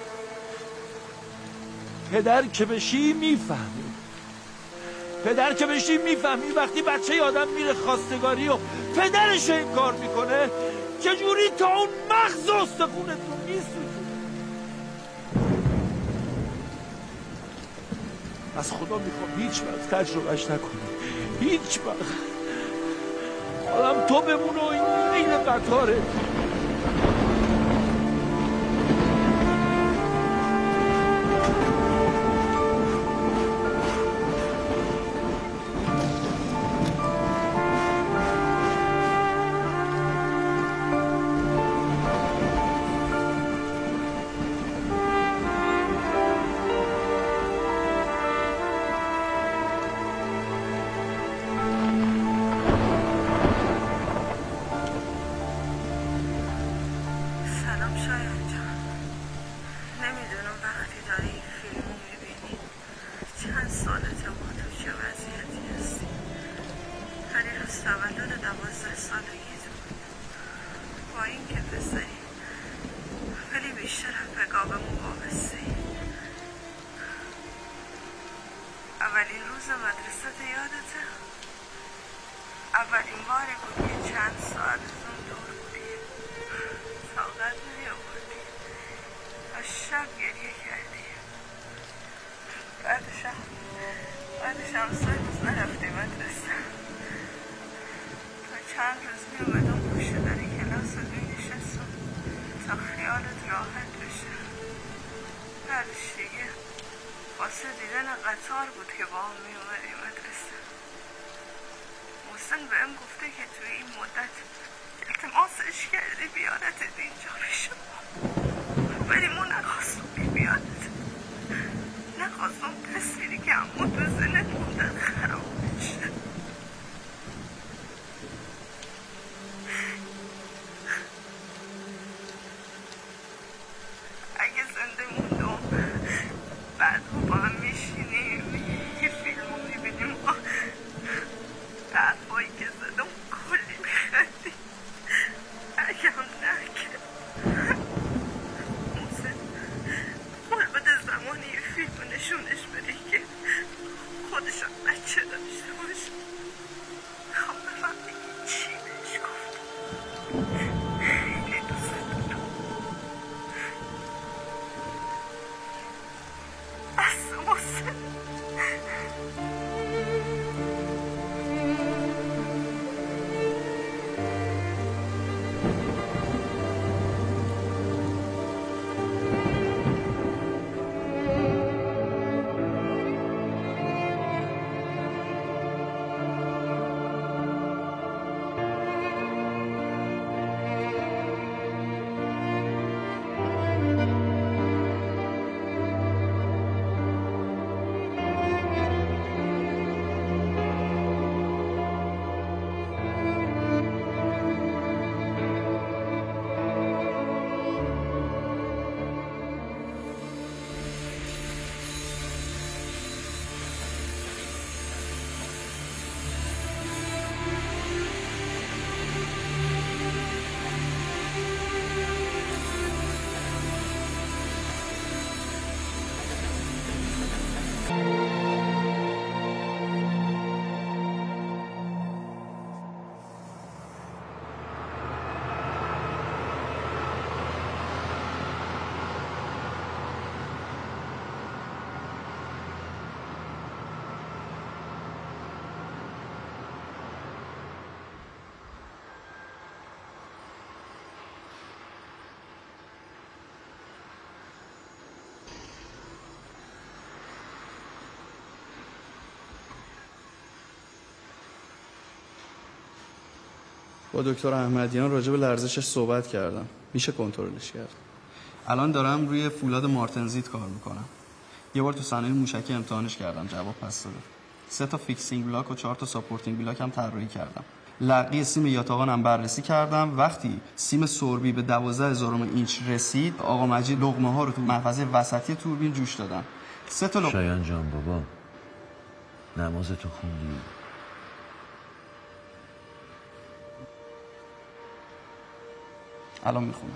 پدر که بشی میفهمی. پدر که بشی میفهمی وقتی بچه آدم میره خواستگاری و پدرش این کار میکنه چجوری تا اون مغز استخونت رو میسوزه. از خدا میخوام هیچ وقت تجربهش نکنی. هیچ وقت. حالم تو بمونه و این این قطاره. با دکتر احمدیان راجع به لرزشش صحبت کردم. میشه کنترلش کرد. الان دارم روی فولاد مارتنزیت کار میکنم. یه بار تو صنایع موشکی امتحانش کردم، جواب پس داده. سه تا فیکسینگ بلاک و چهار تا ساپورتینگ بلاک هم طراحی کردم. لقی سیم یاتاقان هم بررسی کردم. وقتی سیم سوربی به دوازده هزار اینچ رسید، آقا مجید لقمه ها رو تو محفظه وسطی توربین جوش دادن. سه تا لقمه. شایان جان بابا نماز تو خوندی؟ الان میخونم.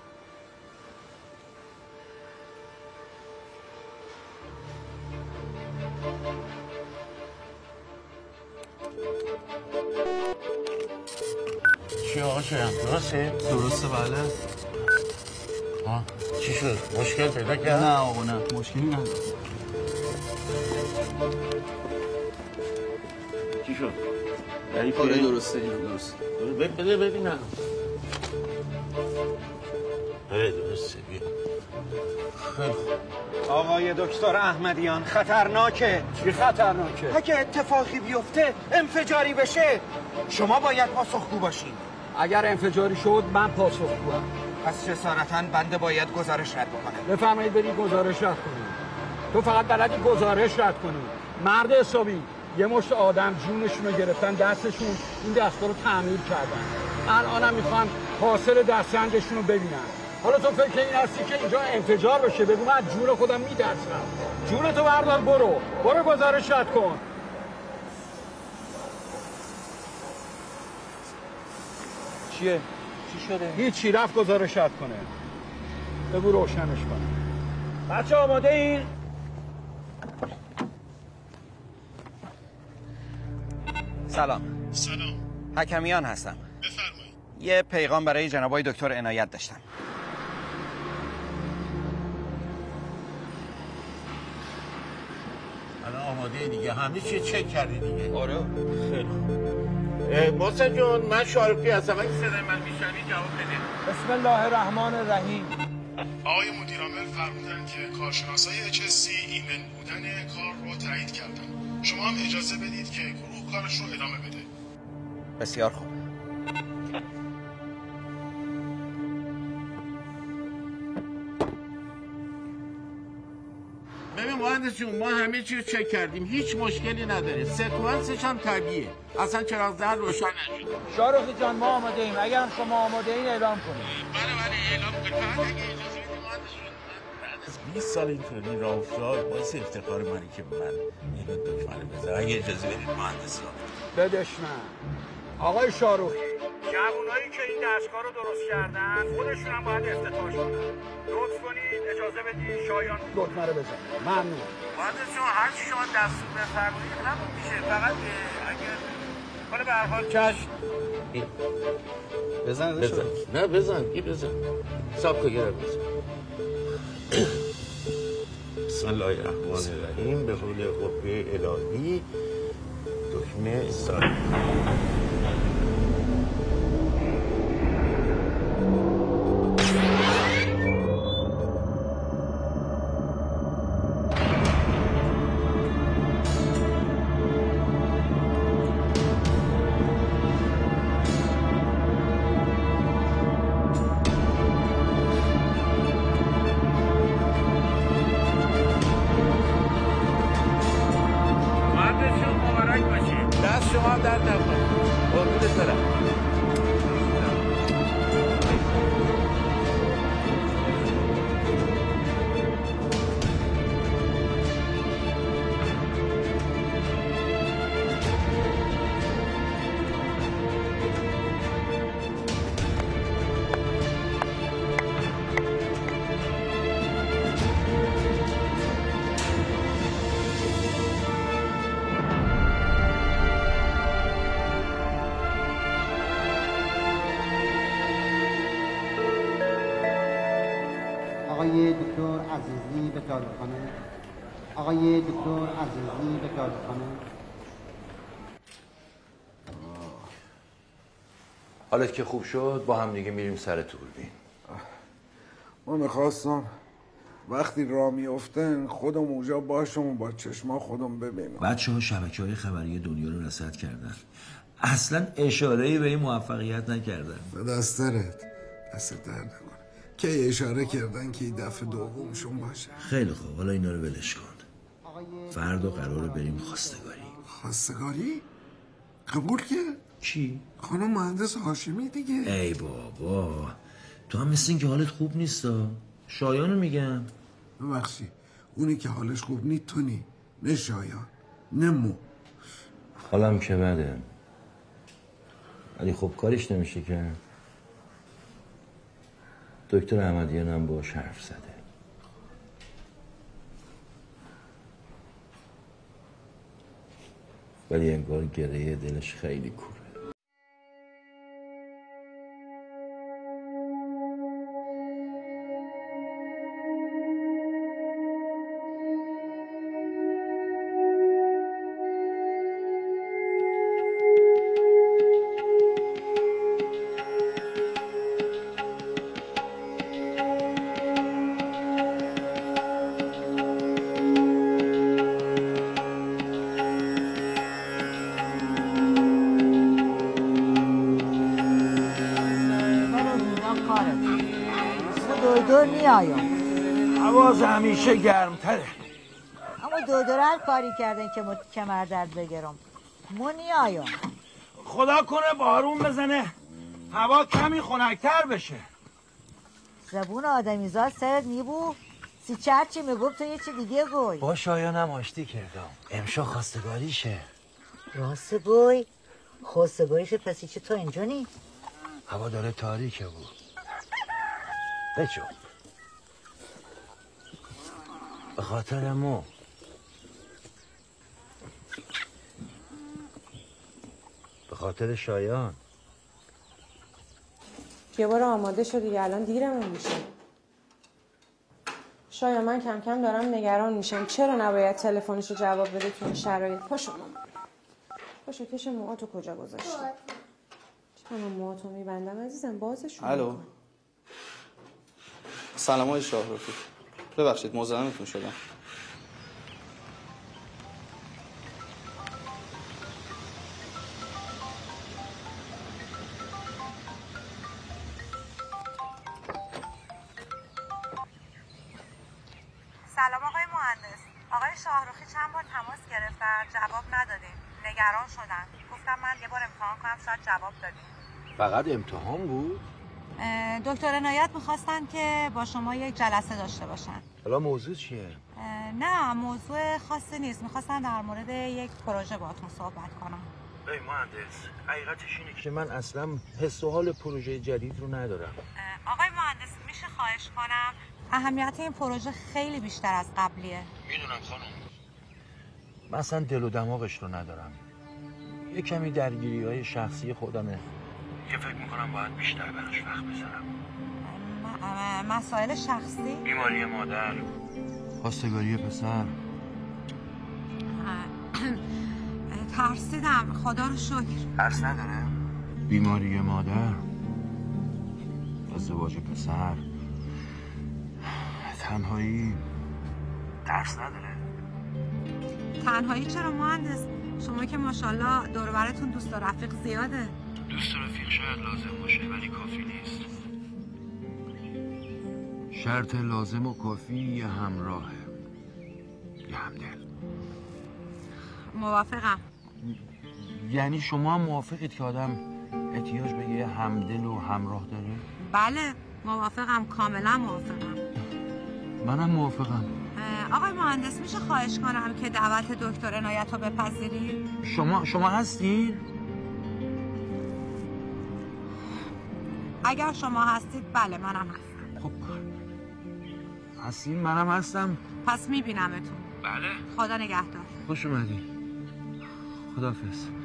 چی آقا شایان درسته؟ درسته بله. ها چی شد؟ مشکل پیدا کرد؟ نه آقا نه مشکلی نداره. چی شد؟ آره درسته درسته. بده ببینم. آره درسته بیا. خیلی خوب. آقای دکتر احمدیان خطرناکه. چی خطرناکه؟ اگه اتفاقی بیفته انفجاری بشه شما باید پاسخگو باشین. اگر انفجاری شد من پاسخگوام. پس جسارتاً بنده باید گزارش رد بکنم. بفرمایید برید گزارش رد کنید. تو فقط بلدی گزارش رد کنی. مرد حسابی یه مشت آدم جونشون رو گرفتن دستشون این دستگاه رو تعمیر کردن. الانم میخوان حاصل دستنجشون رو ببینن. حالا تو فکر این هستی که اینجا انفجار بشه؟ بگو من از جون خودم میترسم. جونتو بردار برو. برو گزارش رد کن. چیه؟ چی شده؟ هیچی رفت گزارش رد کنه. بگو روشنش کنه. بچه آماده این؟ سلام. سلام. حکمیان هستم. بفرمایید. یه پیغام برای جناب آقای دکتر عنایت داشتم. الان آماده دیگه، همه چی چک کردی دیگه. آره. خیلی خوب. محسن جون من شارپی هستم، اگه صدای من میشنوی جواب بده. بسم الله الرحمن الرحیم. آقای مدیر عامل فرمودن که کارشناسای اچ اس سی ایمن بودن کار رو تایید کردن. شما هم اجازه بدید که گروه کارش رو ادامه بده. بسیار خوب. ببین مهندس جون ما همه چی رو چک کردیم، هیچ مشکلی نداره. سکوانسش هم طبیعیه، اصلا چراغ زرد روشن نشده. شارخی جان ما آماده ایم، اگرم شما آماده این اعلام کنید. بله بله اعلام کنید. فقط اگه اجازه بدید مهندس جون، بعد از بیست سال اینطوری راه افتاد باعث افتخار منی که من اینو دکمه بزنم. اگه اجازه بدید مهندس جان. بدش من. آقای شاروخی جوانایی که این دستگاه رو درست کردن خودشون هم باید افتخار کنن. لطف کنید اجازه بدید شایان دکمه رو بزنه. ممنون. مهندس جون هر چی شما دستور بفرمایید همون میشه. فقط اگر حالا به هر حال چشم بزن بزن. نه بزن کی بزن. صاحب که گرم بزن. بسم الله الرحمن الرحیم. به حول قوه الهی دکمه استارت. آقای دکتر عزیزی به داروخانه. آقای دکتر عزیزی به داروخانه. حالت که خوب شد با هم دیگه میریم سر توربین. ما میخواستم وقتی راه میفتن خودم اونجا باشم و با چشما خودم ببینم. بچه ها شبکه های خبری دنیا رو رصد کردن. اصلا اشاره‌ای به این موفقیت نکردن. به دسترت دست در نکنه که اشاره کردن که این دفعه دومشون باشه. خیلی خوب، حالا اینا رو ولش کن. فردا قراره بریم خواستگاری. خواستگاری؟ قبول کرد؟ کی؟ خانم مهندس هاشمی دیگه. ای بابا تو هم مثل این که حالت خوب نیستا. شایانو میگم. ببخشی اونی که حالش خوب نیست تو نی، نه شایان نه مو. حالم که بده، ولی خب کاریش نمیشه که. دکتر احمدیان هم باش حرف زده. ولی انگار گره دلش خیلی کوره. حواظ همیشه گرمتره. اما دودره هر کاری کردن که مت کمر درد بگیرم. مونی آیا خدا کنه بارون بزنه هوا کمی خنک‌تر بشه. زبون آدمیزاد سرت میبو سی چرچی میگفت تو یه چی دیگه گوی. با شایانم آشتی کردم. امشا خواستگاریشه. راست گوی خواستگاریشه. پسی چه تو اینجا نی؟ هوا داره تاریکه بود. بچو به خاطر مو به خاطر شایان. یه بار آماده شدی الان دیرمون میشه. شاید من کم کم دارم نگران میشم. چرا نباید تلفنشو جواب بده تو این شرایط؟ پاشو مامان پاشو. کش موهاتو کجا گذاشتی؟ چرا من موهاتو میبندم عزیزم؟ بازشون الو سلام های شاهرخی، ببخشید مزاحمتون شدم. سلام آقای مهندس. آقای شاهرخی چند بار تماس گرفتن جواب ندادین. نگران شدن. گفتم من یه بار امتحان کنم شاید جواب دادین. فقط امتحان بود؟ دکتر عنایت میخواستن که با شما یک جلسه داشته باشن. حالا موضوع چیه؟ نه موضوع خاصی نیست. میخواستن در مورد یک پروژه باهاتون صحبت کنم. ای مهندس حقیقتش اینه که من اصلا حس و حال پروژه جدید رو ندارم. آقای مهندس میشه خواهش کنم؟ اهمیت این پروژه خیلی بیشتر از قبلیه. میدونم خانم. من اصلا دل و دماغش رو ندارم. یه کمی درگیری های شخصی خودمه که فکر میکنم باید بیشتر براش وقت بذارم. م- مسائل شخصی؟ بیماری مادر، خواستگاری پسر. ترسیدم خدا رو شکر. ترس نداره؟ بیماری مادر، ازدواج پسر، تنهایی. ترس نداره؟ تنهایی چرا مهندس؟ شما که ماشاءالله دور و برتون دوست و رفیق زیاده. دوست و رفیق شاید لازم باشه ولی کافی نیست. شرط لازم و کافی یه همراهه، یه همدل. موافقم. یعنی شما هم موافقید که آدم احتیاج به یه همدل و همراه داره؟ بله موافقم، کاملا موافقم. منم موافقم. آقای مهندس میشه خواهش کنم که دعوت دکتر عنایت رو بپذیرید؟ شما شما هستین؟ اگر شما هستید بله منم هستم. خب هستین منم هستم. پس میبینمتون. بله. خدا نگهدار. خوش اومدی. خداحافظ.